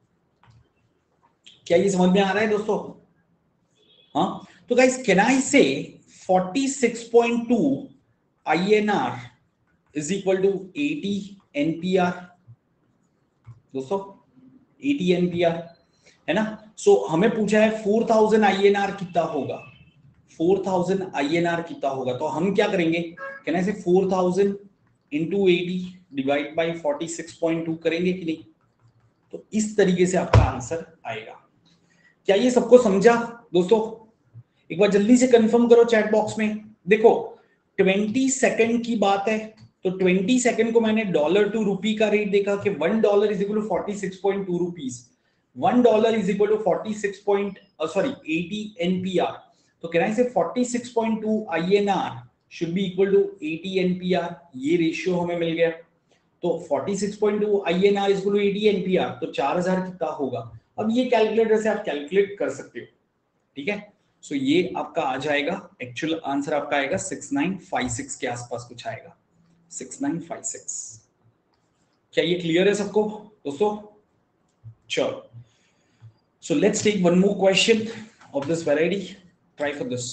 A: क्या ये समझ में आ रहा है दोस्तों? हाँ. तो guys can I say forty six point two I N R is equal to eighty N P R दोस्तों. एटी N P R है ना. सो so, हमें पूछा है four thousand I N R कितना होगा. Four thousand I N R कितना होगा? तो हम क्या करेंगे? Can I say four thousand into eighty divide by forty six point two करेंगे कि नहीं? तो इस तरीके से आपका आंसर आएगा. क्या ये सबको समझा दोस्तों? एक बार जल्दी से कंफर्म करो चैट बॉक्स में. देखो ट्वेंटी सेकंड की बात है, तो ट्वेंटी सेकंड को मैंने डॉलर टू रुपी का रेट देखा कि one dollar is equal to forty six point two rupees. One dollar is equal to forty six point sorry eighty N P R. तो can I say forty six point two I N R should be equal to eighty N P R. ये रेशियो हमें मिल गया. तो forty six point two I N R is equal to eighty N P R, तो चार हज़ार कितना होगा? अब ये कैलकुलेटर से आप कैलकुलेट कर सकते हो. ठीक है. सो so ये आपका आ जाएगा, एक्चुअल आंसर आपका आएगा सिक्स नाइन फाइव सिक्स के आसपास कुछ आएगा. Six nine five six. क्या ये क्लियर है सबको दोस्तों? चलो. So let's take one more question of this variety. Try for this.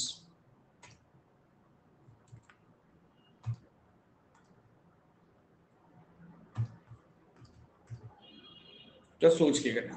A: Just सोच के करना.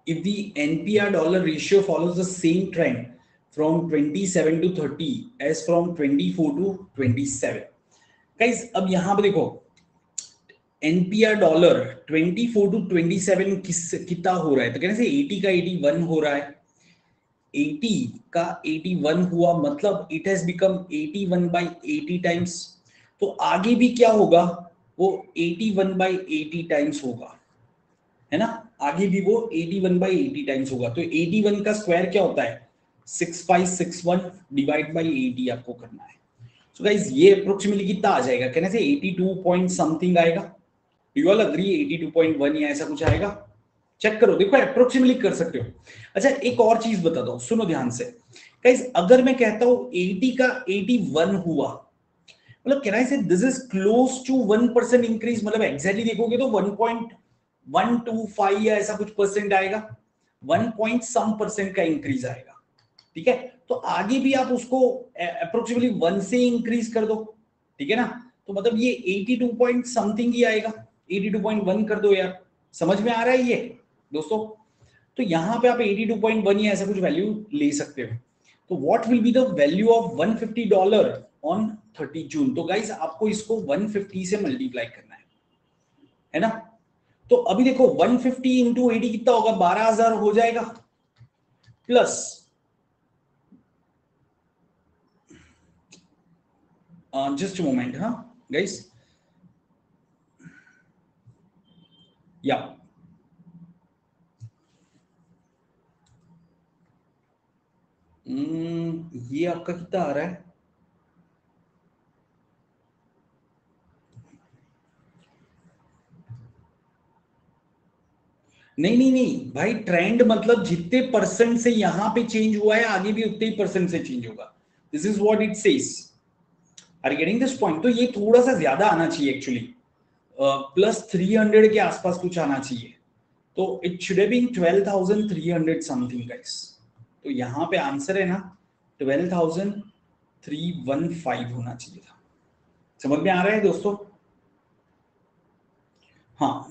A: if the N P R dollar ratio follows the same trend from twenty-seven to thirty as from twenty-four to twenty-seven. Guys, अब यहां पे देखो एनपीआर डॉलर चौबीस टू सत्ताईस किस कितना हो रहा है, तो कहने से अस्सी का इक्यासी हो रहा है, अस्सी का इक्यासी हुआ मतलब इट हैज बिकम इक्यासी बाय अस्सी टाइम्स, तो आगे भी क्या होगा, वो इक्यासी बाय अस्सी टाइम्स होगा, है ना, आगे भी वो इक्यासी बाय अस्सी टाइम्स होगा। तो इक्यासी का स्क्वायर क्या होता है, six five six one divide by अस्सी आपको करना है। सो गाइस ये अप्रोक्सीमेटली कितना आ जाएगा, कहने से बयासी पॉइंट समथिंग आएगा। यू ऑल अग्री बयासी पॉइंट वन या ऐसा कुछ आएगा, चेक करो, देखो अप्रोक्सीमेटली कर सकते हो। अच्छा एक और चीज बता दो, सुनो ध्यान से गाइस, अगर मैं कहता हूं अस्सी का इक्यासी हुआ, मतलब can I say this is close to one percent increase, मतलब एग्जैक्टली देखोगे तो one point one two five या ऐसा कुछ परसेंट आएगा, वन पॉइंट सम परसेंट का इंक्रीज आएगा, ठीक है। तो आगे भी आप उसको अप्रोक्सीमेटली वन से इंक्रीज कर दो, ठीक है ना, तो मतलब ये बयासी पॉइंट समथिंग ही आएगा, बयासी पॉइंट वन कर दो यार, समझ में आ रहा है ये दोस्तों। तो यहां पे आप बयासी पॉइंट वन या ऐसा कुछ वैल्यू ले सकते हो। तो what will be the value of one fifty dollar on thirty June, तो गाइस आपको इसको वन फिफ्टी से मल्टीप्लाई करना है, है ना। तो अभी देखो वन फिफ्टी इंटू एटी कितना होगा, बारह हजार हो जाएगा, प्लस जस्ट मोमेंट, हाँ गाइस, या ये आपका कितना आ रहा है, नहीं नहीं नहीं भाई, ट्रेंड मतलब जितने परसेंट से यहां पे चेंज हुआ है आगे भी उतने ही परसेंट से चेंज होगा, this is what it says, are getting this point. तो ये थोड़ा सा ज्यादा आना चाहिए एक्चुअली, प्लस थ्री हंड्रेड के आसपास कुछ आना चाहिए, तो it should have been twelve thousand three hundred something guys. तो यहाँ पे आंसर है ना twelve thousand three one five होना चाहिए था, समझ में आ रहा है दोस्तों। हाँ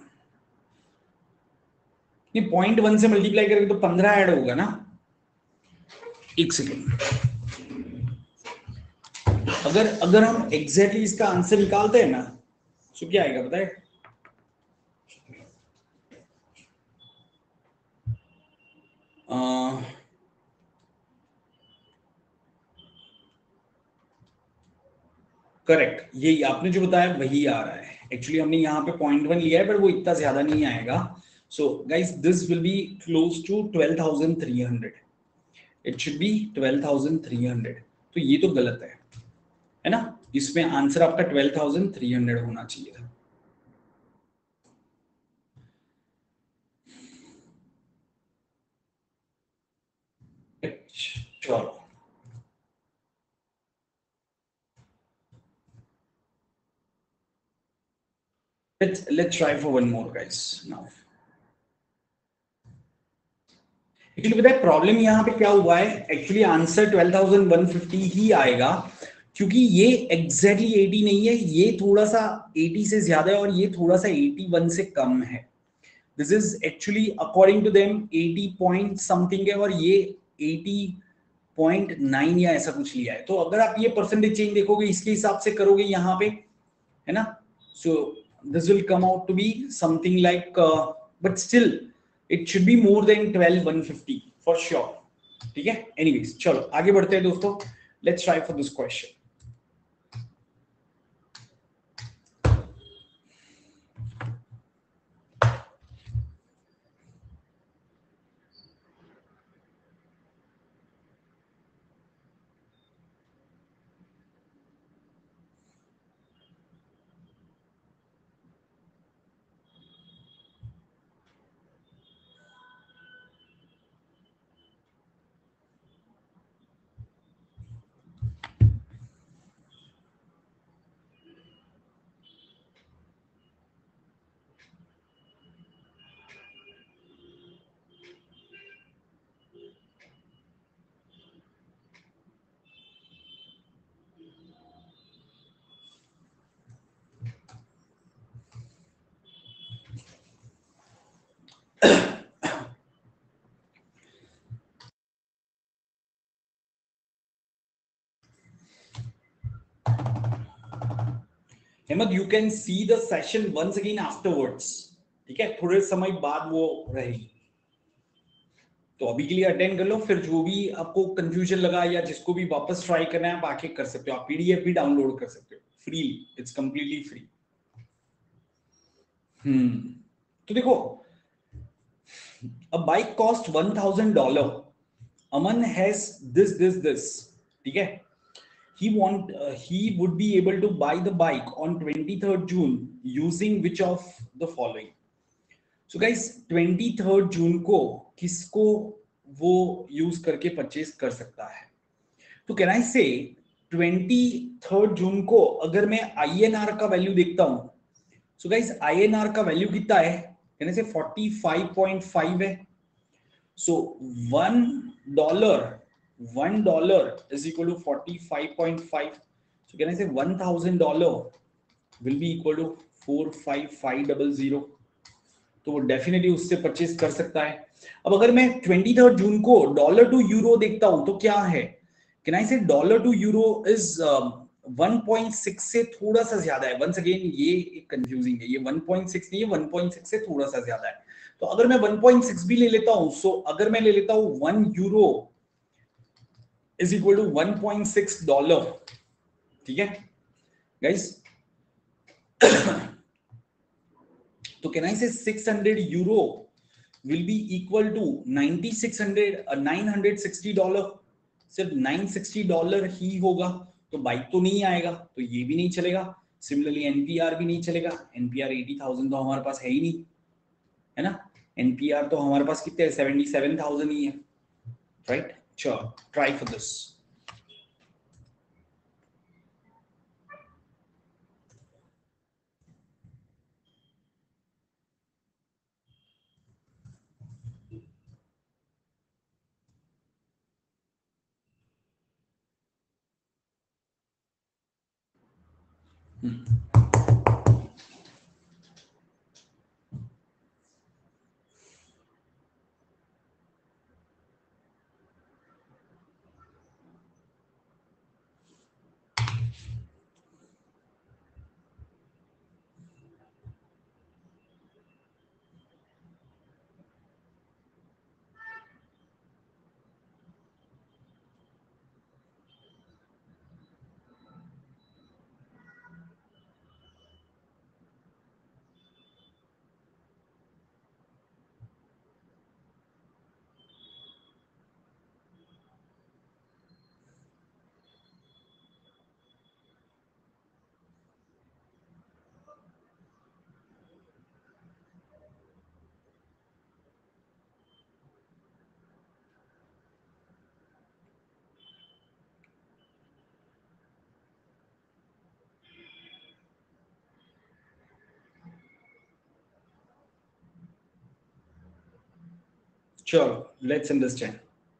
A: ये पॉइंट वन से मल्टीप्लाई करेंगे तो पंद्रह ऐड होगा ना, एक सेकेंड, अगर अगर हम एग्जैक्टली इसका आंसर निकालते हैं ना तो क्या आएगा बताए, करेक्ट, यही आपने जो बताया वही आ रहा है, एक्चुअली हमने यहाँ पे पॉइंट वन लिया है पर वो इतना ज्यादा नहीं आएगा। So guys this will be close to twelve thousand three hundred, it should be twelve thousand three hundred, तो ये तो गलत है है ना, इसमें आंसर आपका ट्वेल्व थाउजेंड थ्री हंड्रेड होना चाहिए था। चलो let's let's try for one more guys now। Actually पता है प्रॉब्लम यहाँ पे क्या हुआ है, actually answer twelve thousand one fifty ही आएगा, क्योंकि ये एग्जैक्टली exactly एटी नहीं है, ये थोड़ा सा एटी से ज्यादा है और ये थोड़ा सा एटी वन से कम है, this is actually according to them eighty point something है और ये एटी पॉइंट नाइन या ऐसा कुछ लिया है। तो अगर आप ये परसेंटेज चेंज देखोगे इसके हिसाब से करोगे यहाँ पे, है ना, so this will come out to be something like, but still it should be more than twelve one fifty for sure, ठीक है। एनीवेज चलो आगे बढ़ते हैं दोस्तों, let's try for this question. Hemant you can see the session once again afterwards, ठीक है, थोड़े समय बाद वो रहेगी, तो अभी के लिए अटेंड कर लो, फिर जो भी आपको कंफ्यूजन लगा या जिसको भी वापस ट्राई करना है आप आके कर सकते हो, आप पीडीएफ भी डाउनलोड कर सकते हो freely, it's completely free. Hmm तो देखो, a bike cost one thousand dollar, Aman has this this this, ठीक है, he want uh, he would be able to buy the bike on twenty-third June using which of the following? So guys, twenty-third जून को किसको वो यूज करके परचेज कर सकता है? तो कैन आई से twenty-third जून को अगर मैं आईएनआर का वैल्यू देखता हूं, सो गाइस आईएनआर का वैल्यू कितना है? Can I say forty-five point five है, so one dollar one dollar is equal to forty-five point five, so can I say one thousand dollar will be equal to four five five zero zero, तो वो डेफिनेटली उससे परचेज कर सकता है। अब अगर मैं twenty-third जून को डॉलर टू यूरो देखता हूं तो क्या है? Can I say dollar to euro is one point six से थोड़ा सा ज्यादा है, वंस अगेन ये एक कंफ्यूजिंग है, ये one point six नहीं है, one point six से थोड़ा सा ज्यादा है, तो अगर मैं one point six भी ले लेता हूं, सो अगर मैं ले लेता हूं one euro is equal to one point six dollar, ठीक है गाइस, तो can I say six hundred euro will be equal to ninety-six hundred nine hundred sixty dollar, सिर्फ nine sixty डॉलर ही होगा, तो बाइक तो नहीं आएगा, तो ये भी नहीं चलेगा, सिमिलरली एनपीआर भी नहीं चलेगा, एनपीआर eighty thousand तो हमारे पास है ही नहीं, है ना, एनपीआर तो हमारे पास कितने है, seventy-seven thousand ही है, राइट, चलो ट्राई फॉर दिस। चलो let's understand.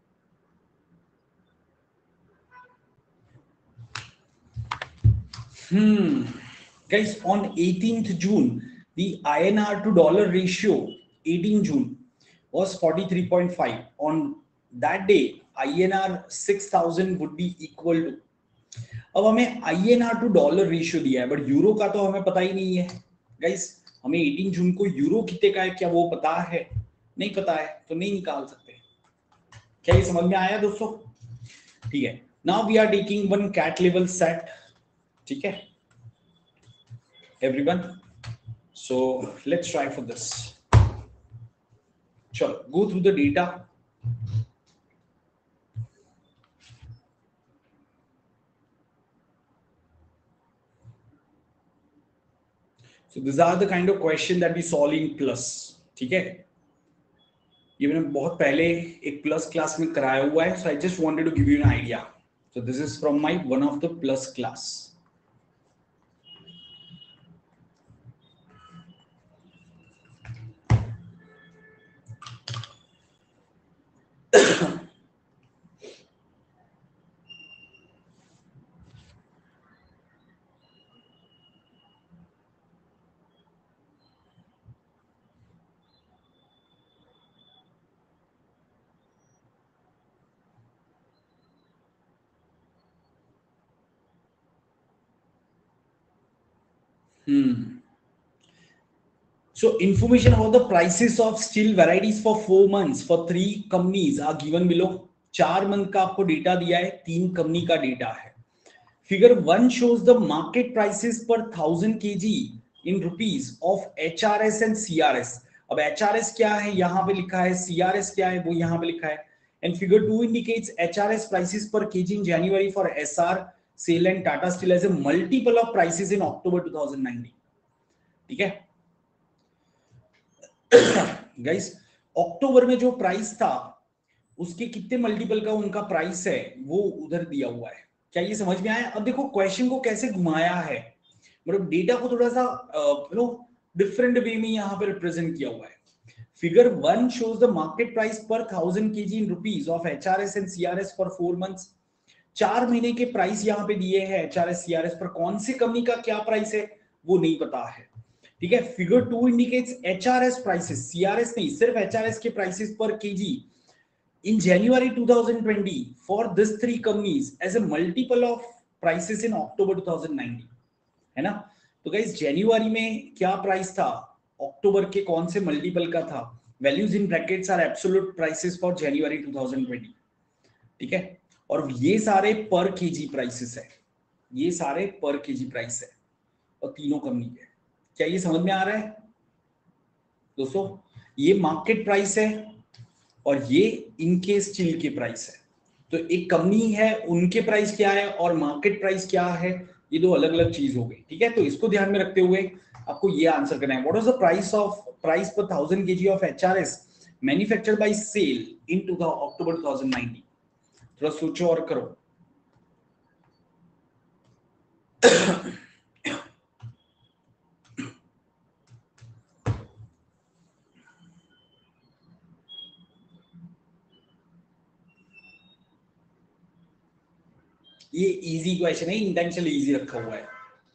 A: Hmm. Guys, on eighteenth June, the I N R to dollar ratio, eighteenth June, was forty-three point five. On that day, I N R six thousand would be equal to. अब हमें I N R to dollar ratio दिया है, बट यूरो का तो हमें पता ही नहीं है। गाइस, हमें eighteenth जून को यूरो कितने का है, क्या वो पता है? नहीं पता है, तो नहीं निकाल सकते। क्या ये समझ में आया दोस्तों? ठीक है। Now we are taking one cat level set. ठीक है everyone, so let's try for this. Sure, go through the data. So these are the kind of question that we solve in plus, ठीक है, ये मैंने बहुत पहले एक प्लस क्लास में कराया हुआ है, so I just wanted to give you an idea. So this is from my one of the plus class. Hmm. So information about the prices of steel varieties for four months for three companies are given below. चार मंथ का आपको डेटा दिया है, तीन कंपनी का डेटा है. Figure one shows the market prices per thousand kg in rupees of H R S and C R S. अब H R S क्या है यहाँ पे लिखा है, C R S क्या है वो यहाँ पे लिखा है. And figure two indicates H R S prices per kg in January for S R, SAIL and Tata Steel as a multiple of prices in October twenty nineteen. ठीक है गाइस, अक्टूबर में जो प्राइस था उसके कितने मल्टीपल का उनका प्राइस है वो उधर दिया हुआ है. क्या ये समझ में आया? अब देखो क्वेश्चन को कैसे घुमाया है, मतलब डेटा को थोड़ा सा यू नो डिफरेंट वे में यहाँ पे रिप्रेजेंट किया हुआ है. Figure one shows the market price per thousand KG in rupees of HRS and CRS for four months. चार महीने के प्राइस यहाँ पे दिए हैं एचआरएस सीआरएस पर. कौन सी कंपनी का क्या प्राइस है वो नहीं पता है. ठीक है. Figure two indicates HRS prices, CRS नहीं, सिर्फ एचआरएस के prices per KG in January twenty twenty for this three companies as a multiple of prices in October twenty nineteen. है ना. तो गाइस जनवरी में क्या प्राइस था, अक्टूबर के कौन से मल्टीपल का था. Values in brackets are absolute prices for January twenty twenty. ठीक है. और ये सारे पर केजी प्राइसेस है, ये सारे पर केजी प्राइस है और तीनों कंपनी के. क्या ये समझ में आ रहा है दोस्तों? ये मार्केट प्राइस है और ये इनके स्टील के प्राइस है. तो एक कंपनी है उनके प्राइस क्या है और मार्केट प्राइस क्या है, ये दो अलग अलग चीज हो गई. ठीक है. तो इसको ध्यान में रखते हुए आपको ये आंसर करना है. What was the price of price per thousand KG of HRS manufactured by SAIL in to the October twenty nineteen. थोड़ा सोचो और करो. ये इजी क्वेश्चन है, इंटेंशनली इजी रखा हुआ है.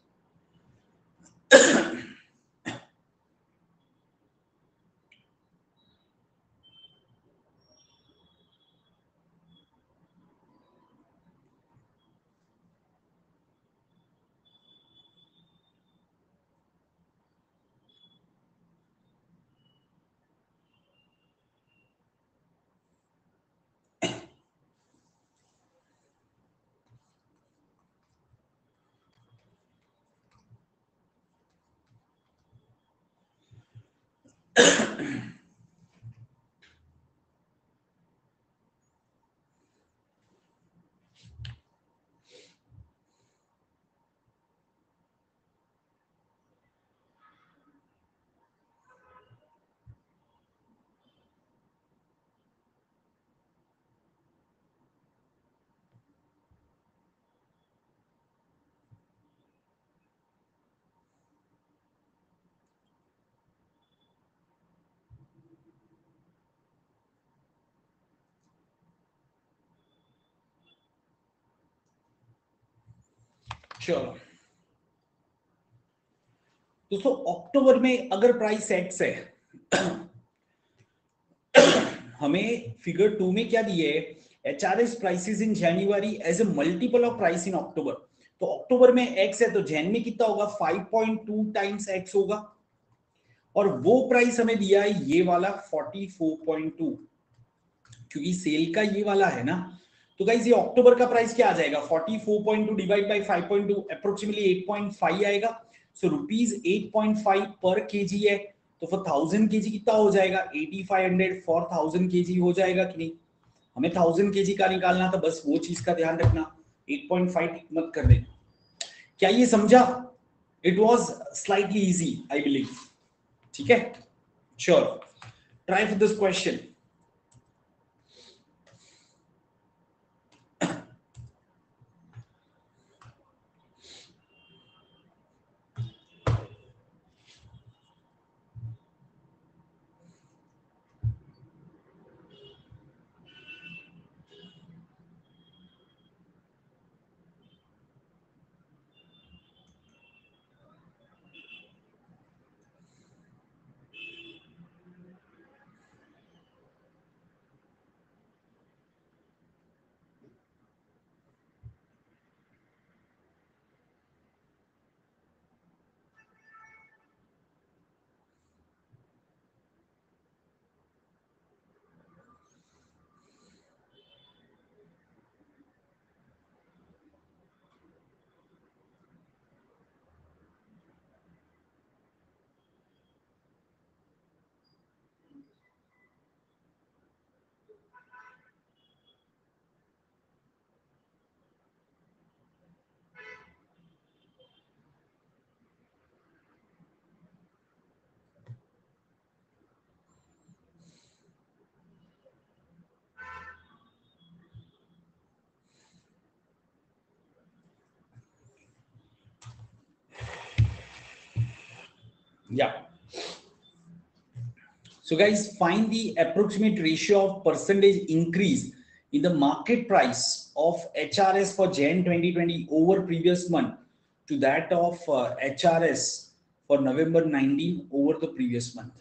A: चलो दोस्तों, अक्टूबर में अगर प्राइस एक्स है, हमें फिगर टू में क्या दिए, HRS prices in January as a multiple of price in October. तो अक्टूबर में एक्स है तो जैन में कितना होगा, five point two times X होगा. और वो प्राइस हमें दिया है ये वाला फोर्टी फोर पॉइंट टू, क्योंकि सेल का ये वाला है ना. तो गाइस ये अक्टूबर का प्राइस क्या आ जाएगा, forty four point two divide by five point two, approximately eight point five आएगा. So rupees eight point five per KG है. तो फॉर थाउजेंड केजी कितना हो जाएगा, eighty five hundred for thousand KG हो जाएगा कि नहीं. हमें थाउजेंड केजी का निकालना था, बस वो चीज का ध्यान रखना. एट पॉइंट फाइव मत कर देना. क्या ये समझा? It was slightly easy I believe. ठीक है. Sure. Try for this question. Yeah. So guys, find the approximate ratio of percentage increase in the market price of H R S for Jan twenty twenty over previous month to that of uh, H R S for November nineteen over the previous month.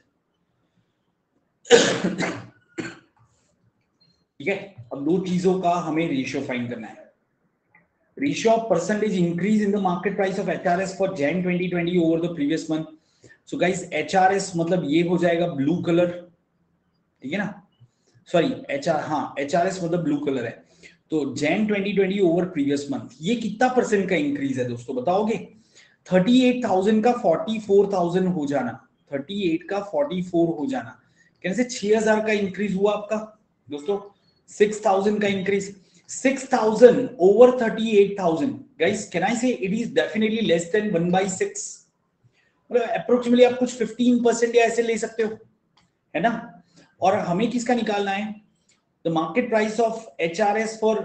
A: ठीक है, अब दो चीजों का हमें रेशियो फाइंड करना है. Ratio of percentage increase in the market price of H R S for Jan twenty twenty over the previous month. So guys H R S मतलब ये हो जाएगा ब्लू कलर, ठीक है ना, सॉरी H R, हाँ H R S मतलब ब्लू कलर है. तो Jan twenty twenty over previous month ये कितना परसेंट का इंक्रीज है दोस्तों बताओगे? अड़तीस हज़ार का चौवालीस हज़ार हो जाना, अड़तीस का चौवालीस हो जाना, कैसे छह हज़ार का इंक्रीज हुआ आपका दोस्तों, छह हज़ार का increase, six thousand over thirty-eight thousand. Guys, can I say it is definitely less than one by six? मतलब approximately आप कुछ fifteen percent या ऐसे ले सकते हो, है ना. और हमें किसका निकालना है? The market price of H R S for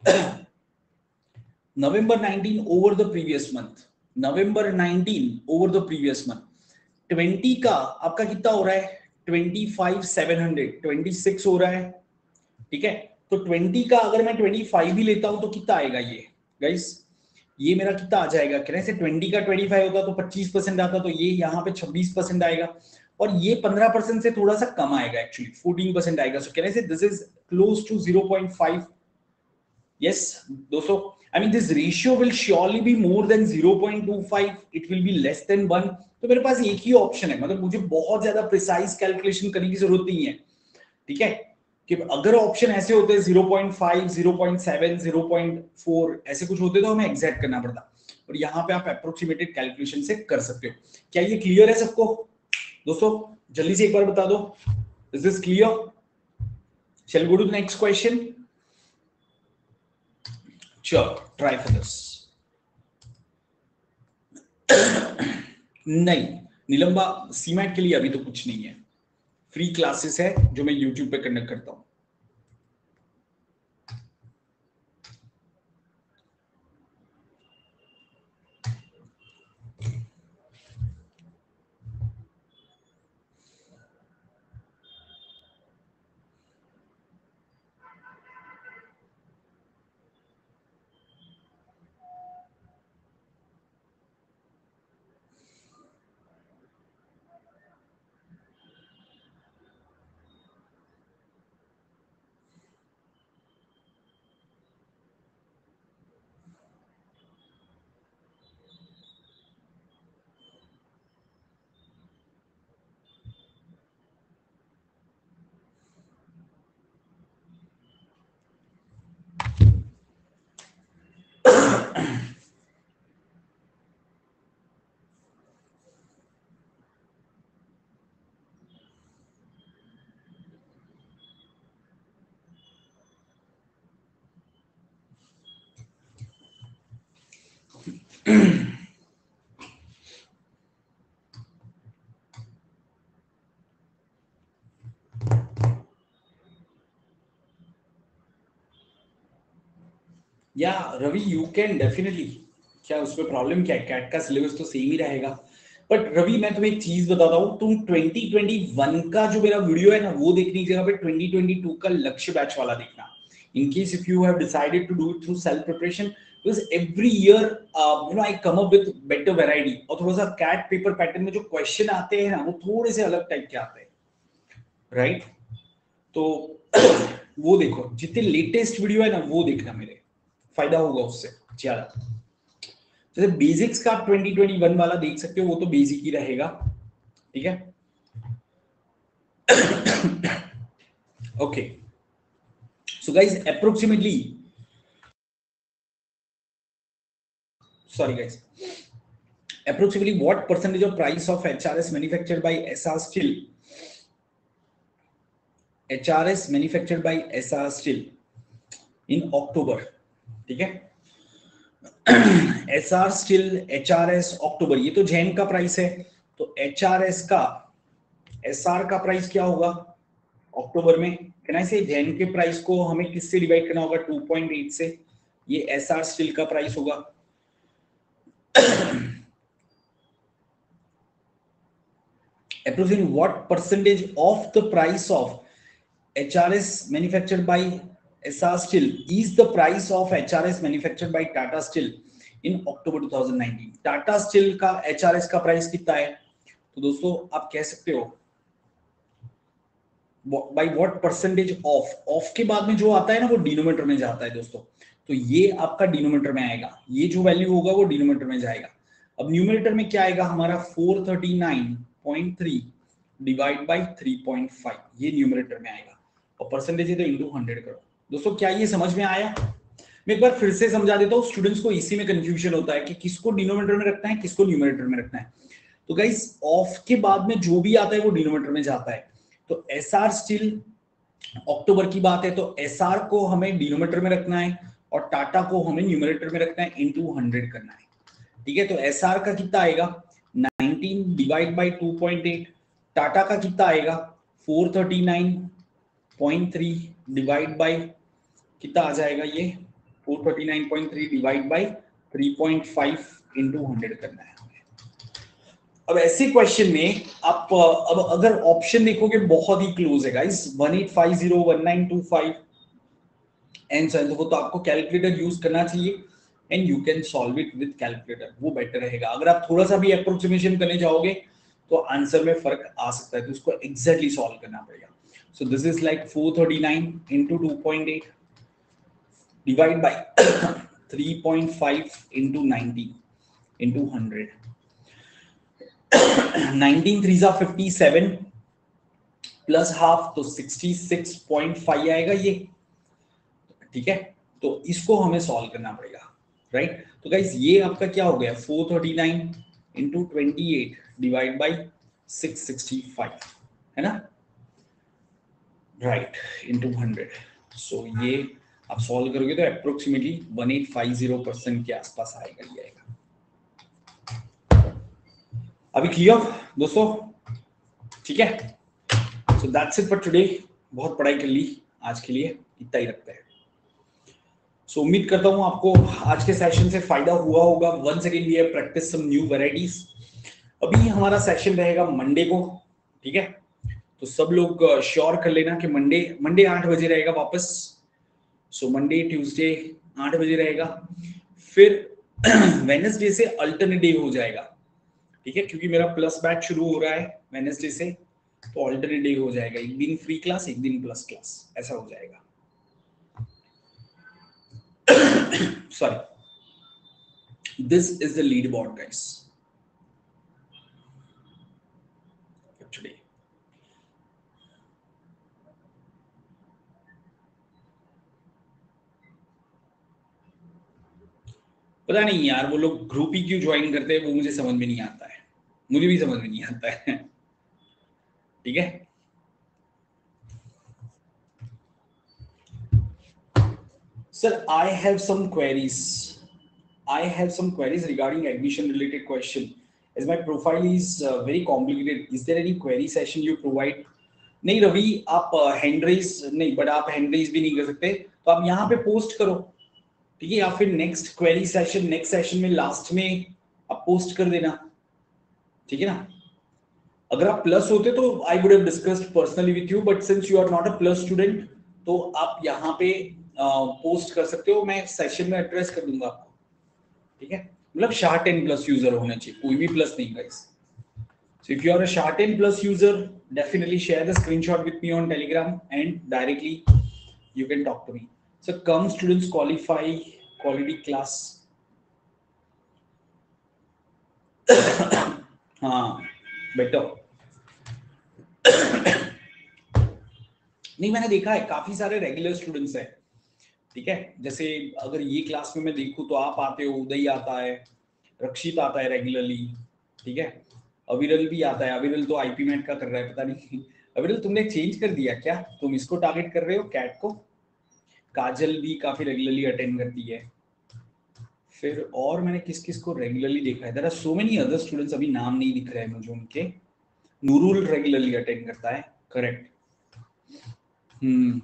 A: November nineteen over the previous month. November nineteen over the previous month. twenty का आपका कितना हो रहा है? twenty-five seven hundred, twenty-six हो रहा है, ठीक है. तो बीस का अगर मैं पच्चीस भी लेता हूं तो कितना आएगा ये गाइस? ये मेरा कितना आ जाएगा? कहने से बीस का पच्चीस होता तो पच्चीस परसेंट आता, तो ये यहाँ पे छब्बीस परसेंट आएगा, और ये पंद्रह परसेंट से थोड़ा सा कम आएगा, एक्चुअली चौदह परसेंट आएगा. सो कहने से this is close to zero point five. Yes दोस्तों, I mean this ratio will surely be more than zero point two five, it will be less than one. तो मेरे पास एक ही ऑप्शन है, मतलब मुझे बहुत ज्यादा प्रिसाइज कैलकुलेशन करने की जरूरत नहीं है, ठीक है. कि अगर ऑप्शन ऐसे होते zero point five, zero point seven, zero point four ऐसे कुछ होते तो हमें एग्जैक्ट करना पड़ता, और यहाँ पे आप अप्रोक्सीमेटेड कैलकुलेशन से कर सकते हो. क्या ये क्लियर है सबको दोस्तों? जल्दी से एक बार बता दो, is this clear? Shall go to the next question. चलो ट्राई फॉर दिस. नहीं नीलंबा, सीमैट के लिए अभी तो कुछ नहीं है, फ्री क्लासेस है जो मैं यूट्यूब पे कंडक्ट करता हूं. या रवि यू कैन डेफिनेटली, क्या उसमें प्रॉब्लम क्या है? कैट का सिलेबस तो सेम ही रहेगा. बट रवि मैं तुम्हें एक चीज बताता हूँ, तुम twenty twenty-one का जो मेरा वीडियो है ना वो देखने की जगह पे twenty twenty-two का लक्ष्य बैच वाला देखना. In case if you have decided to do it through self preparation, because every year uh, you know I come up with better variety, और थोड़ा सा कैट पेपर पैटर्न में जो क्वेश्चन आते हैं ना वो थोड़े से अलग टाइप के आते हैं, राइट right? तो वो देखो, जितने लेटेस्ट वीडियो है ना वो देखना, मेरे फायदा होगा उससे ज्यादा. जैसे बेसिक्स का आप twenty twenty-one वाला देख सकते हो, वो तो बेसिक ही रहेगा, ठीक है. Okay so guys approximately, sorry guys, approximately what percentage of price of H R S manufactured by S R Steel, H R S manufactured by S R Steel in October, ठीक है. S R Steel, H R S अक्टूबर, ये तो जैन का प्राइस है, तो H R S का S R का प्राइस क्या होगा अक्टूबर में? कैन आई से जैन के प्राइस को हमें किससे डिवाइड करना होगा? two point eight से. ये S R Steel का प्राइस होगा. approximately what percentage of the price of H R S manufactured by S R Steel is the price of H R S manufactured by Tata Steel in October twenty nineteen? Tata Steel का H R S का प्राइस कितना है? तो दोस्तों आप कह सकते हो by what percentage of, of के बाद में जो आता है ना वो डिनोमिनेटर में जाता है दोस्तों, तो ये आपका डिनोमिनेटर में आएगा, ये जो वैल्यू होगा वो डिनोमिनेटर में जाएगा। अब न्यूमरेटर में क्या आएगा हमारा four thirty nine point three divide by three point five, ये न्यूमरेटर में आएगा, और परसेंटेज है तो इंटू हंड्रेड करो। दोस्तों क्या ये समझ में आया? मैं एक बार फिर से समझा देता हूँ, स्टूडेंट्स को इसी में कंफ्यूजन होता है कि किसको डिनोमिनेटर में रखना है, किसको न्यूमरेटर में रखना है। तो गाइस ऑफ के बाद में जो भी आता है वो डिनोमिनेटर में जाता है। तो एसआर स्टील अक्टूबर की बात है तो एसआर को हमें डिनोमिनेटर में रखना है और टाटा को हमें न्यूमरेटर में रखना है, इंटू हंड्रेड करना है। ठीक है, तो एसआर का कितना आएगा nineteen divide by two point eight, Tata का कितना आएगा four thirty nine point three divide by कितना आ जाएगा ये four thirty nine point three divide by three point five into hundred करना है। अब ऐसे क्वेश्चन में आप अब अगर ऑप्शन देखोगे बहुत ही क्लोज है guys, one eight five zero one nine two five and so तो आपको कैलकुलेटर यूज करना चाहिए and you can solve it with calculator, वो बेटर रहेगा। अगर आप थोड़ा सा भी अप्रोक्सीमेशन करने जाओगे तो आंसर में फर्क आ सकता है, तो उसको एग्जैक्टली सॉल्व करना पड़ेगा। So this is like four thirty nine into two point eight divide by three point five into ninety into one hundred. Nineteen three जा फिफ्टी सेवन प्लस हाफ तो सिक्सटी सिक्स पॉइंट फाइव आएगा ये। ठीक है, तो इसको हमें सॉल्व करना पड़ेगा, राइट। तो गाइस ये आपका क्या हो गया four thirty nine into twenty eight divide by six sixty five, है ना, राइट, into हंड्रेड। सो ये आप सॉल्व करोगे तो approximately one eight five zero percent के आसपास आएगा ये आएगा। अभी क्लियर दोस्तों? ठीक है, so that's it for today. बहुत पढ़ाई कर ली आज के लिए, इतना ही रखते हैं। सो so, उम्मीद करता हूं आपको आज के सेशन से फायदा हुआ होगा। Once again we have practice some new varieties. अभी हमारा सेशन रहेगा मंडे को, ठीक है, तो सब लोग श्योर कर लेना कि मंडे मंडे आठ बजे रहेगा वापस। सो मंडे ट्यूसडे आठ बजे रहेगा, फिर वेडनेसडे से अल्टरनेट डे हो जाएगा, ठीक है, क्योंकि मेरा प्लस बैच शुरू हो रहा है वेडनेसडे से, तो अल्टरनेट डे हो जाएगा, एक दिन फ्री क्लास एक दिन प्लस क्लास, ऐसा हो जाएगा। Sorry, this is the leaderboard guys for today. पता नहीं यार वो लोग ग्रुप ही क्यों ज्वाइन करते हैं, वो मुझे समझ में नहीं आता है, मुझे भी समझ में नहीं आता है। ठीक है, sir I have some queries I have some queries regarding admission related question. As my profile is uh, very complicated, is there any query session you provide? नहीं रवि, आप हैंड रेज नहीं, बट आप हैंड रेज भी नहीं कर सकते, तो आप यहाँ पे पोस्ट करो, ठीक है, या फिर next query session next session में लास्ट में आप पोस्ट कर देना, ठीक है ना। अगर आप प्लस होते तो I would have discussed personally with you, but since you are not a plus student तो आप यहाँ पे पोस्ट uh, कर सकते हो, मैं सेशन में एड्रेस कर दूंगा आपको, ठीक है। मतलब शार्ट टेन प्लस यूजर होना चाहिए, कोई भी प्लस नहीं guys. So if you are a short ten plus user definitely share the screenshot with me on Telegram and directly you can talk to me. So come students qualify quality class. हाँ बेटर नहीं, मैंने देखा है काफी सारे रेगुलर स्टूडेंट्स हैं, ठीक है, जैसे अगर ये क्लास में मैं देखूं तो आप आते हो, उदय आता है, रक्षित आता है रेगुलरली, ठीक है, अविरल भी आता है। अविरल तो आईपी मैट का कर रहा है, पता नहीं अविरल तुमने चेंज कर दिया क्या, तुम इसको टारगेट कर रहे हो कैट को। काजल भी काफी रेगुलरली अटेंड करती है। फिर और मैंने किस किस को रेगुलरली देखा है, there are so many other students, अभी नाम नहीं दिख रहे हैं मुझे उनके। नूरुल रेगुलरली अटेंड करता है, करेक्ट। हम्म,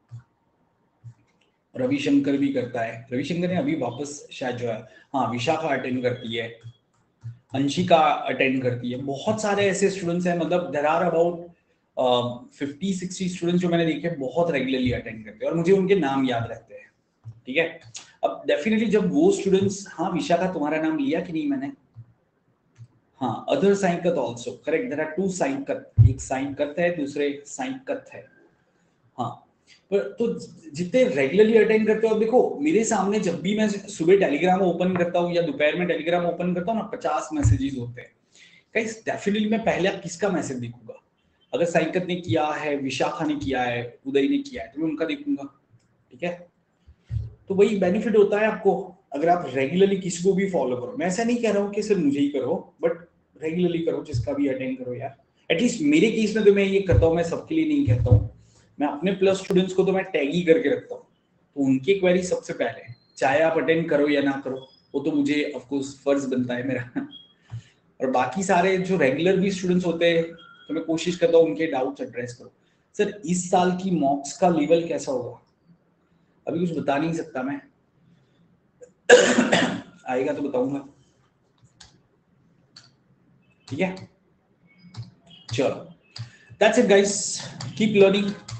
A: रविशंकर भी करता है, रविशंकर ने अभी वापस शायद जो है, हाँ विशाखा अटेंड करती है, अंशिका अटेंड करती है, बहुत सारे ऐसे स्टूडेंट्स हैं, मतलब there are about fifty sixty students जो मैंने देखे बहुत रेगुलरली अटेंड करते हैं और मुझे उनके नाम याद रहते हैं, ठीक है। अब डेफिनेटली जब वो स्टूडेंट्स, हाँ विशाखा तुम्हारा नाम लिया कि नहीं मैंने, हाँ other Saikat also correct, there are two Saikat, एक साइंकत है दूसरे साइंकत है, हाँ। पर तो जितने रेगुलरली अटेंड करते हो, देखो मेरे सामने जब भी मैं सुबह टेलीग्राम ओपन करता हूँ या दोपहर में टेलीग्राम ओपन करता हूँ ना, पचास मैसेजेस होते हैं गाइस, डेफिनेटली मैं पहले आप किसका मैसेज देखूंगा, अगर साइंकत ने किया है, विशाखा ने किया है, उदय ने किया है, तो मैं उनका देखूंगा, ठीक है। तो वही बेनिफिट होता है आपको अगर आप रेगुलरली किसी को भी फॉलो करो। मैं ऐसा नहीं कह रहा हूँ कि सिर्फ मुझे ही करो, बट रेगुलरली करो, जिसका भी अटेंड करो यार। एटलीस्ट मेरे केस में तो मैं ये करता हूँ, मैं सबके लिए नहीं कहता हूँ, मैं अपने प्लस स्टूडेंट्स को तो मैं टैग ही करके रखता हूँ, तो उनकी क्वेरी सबसे पहले, चाहे आप अटेंड करो या ना करो, वो तो मुझे ऑफकोर्स फर्ज बनता है मेरा। और बाकी सारे जो रेगुलर भी स्टूडेंट्स होते हैं, तो मैं कोशिश करता हूँ उनके डाउट्स एड्रेस करो। सर इस साल की मॉक्स का लेवल कैसा होगा अभी कुछ बता नहीं सकता मैं, आएगा तो बताऊंगा, ठीक है। चलो that's it guys, keep learning,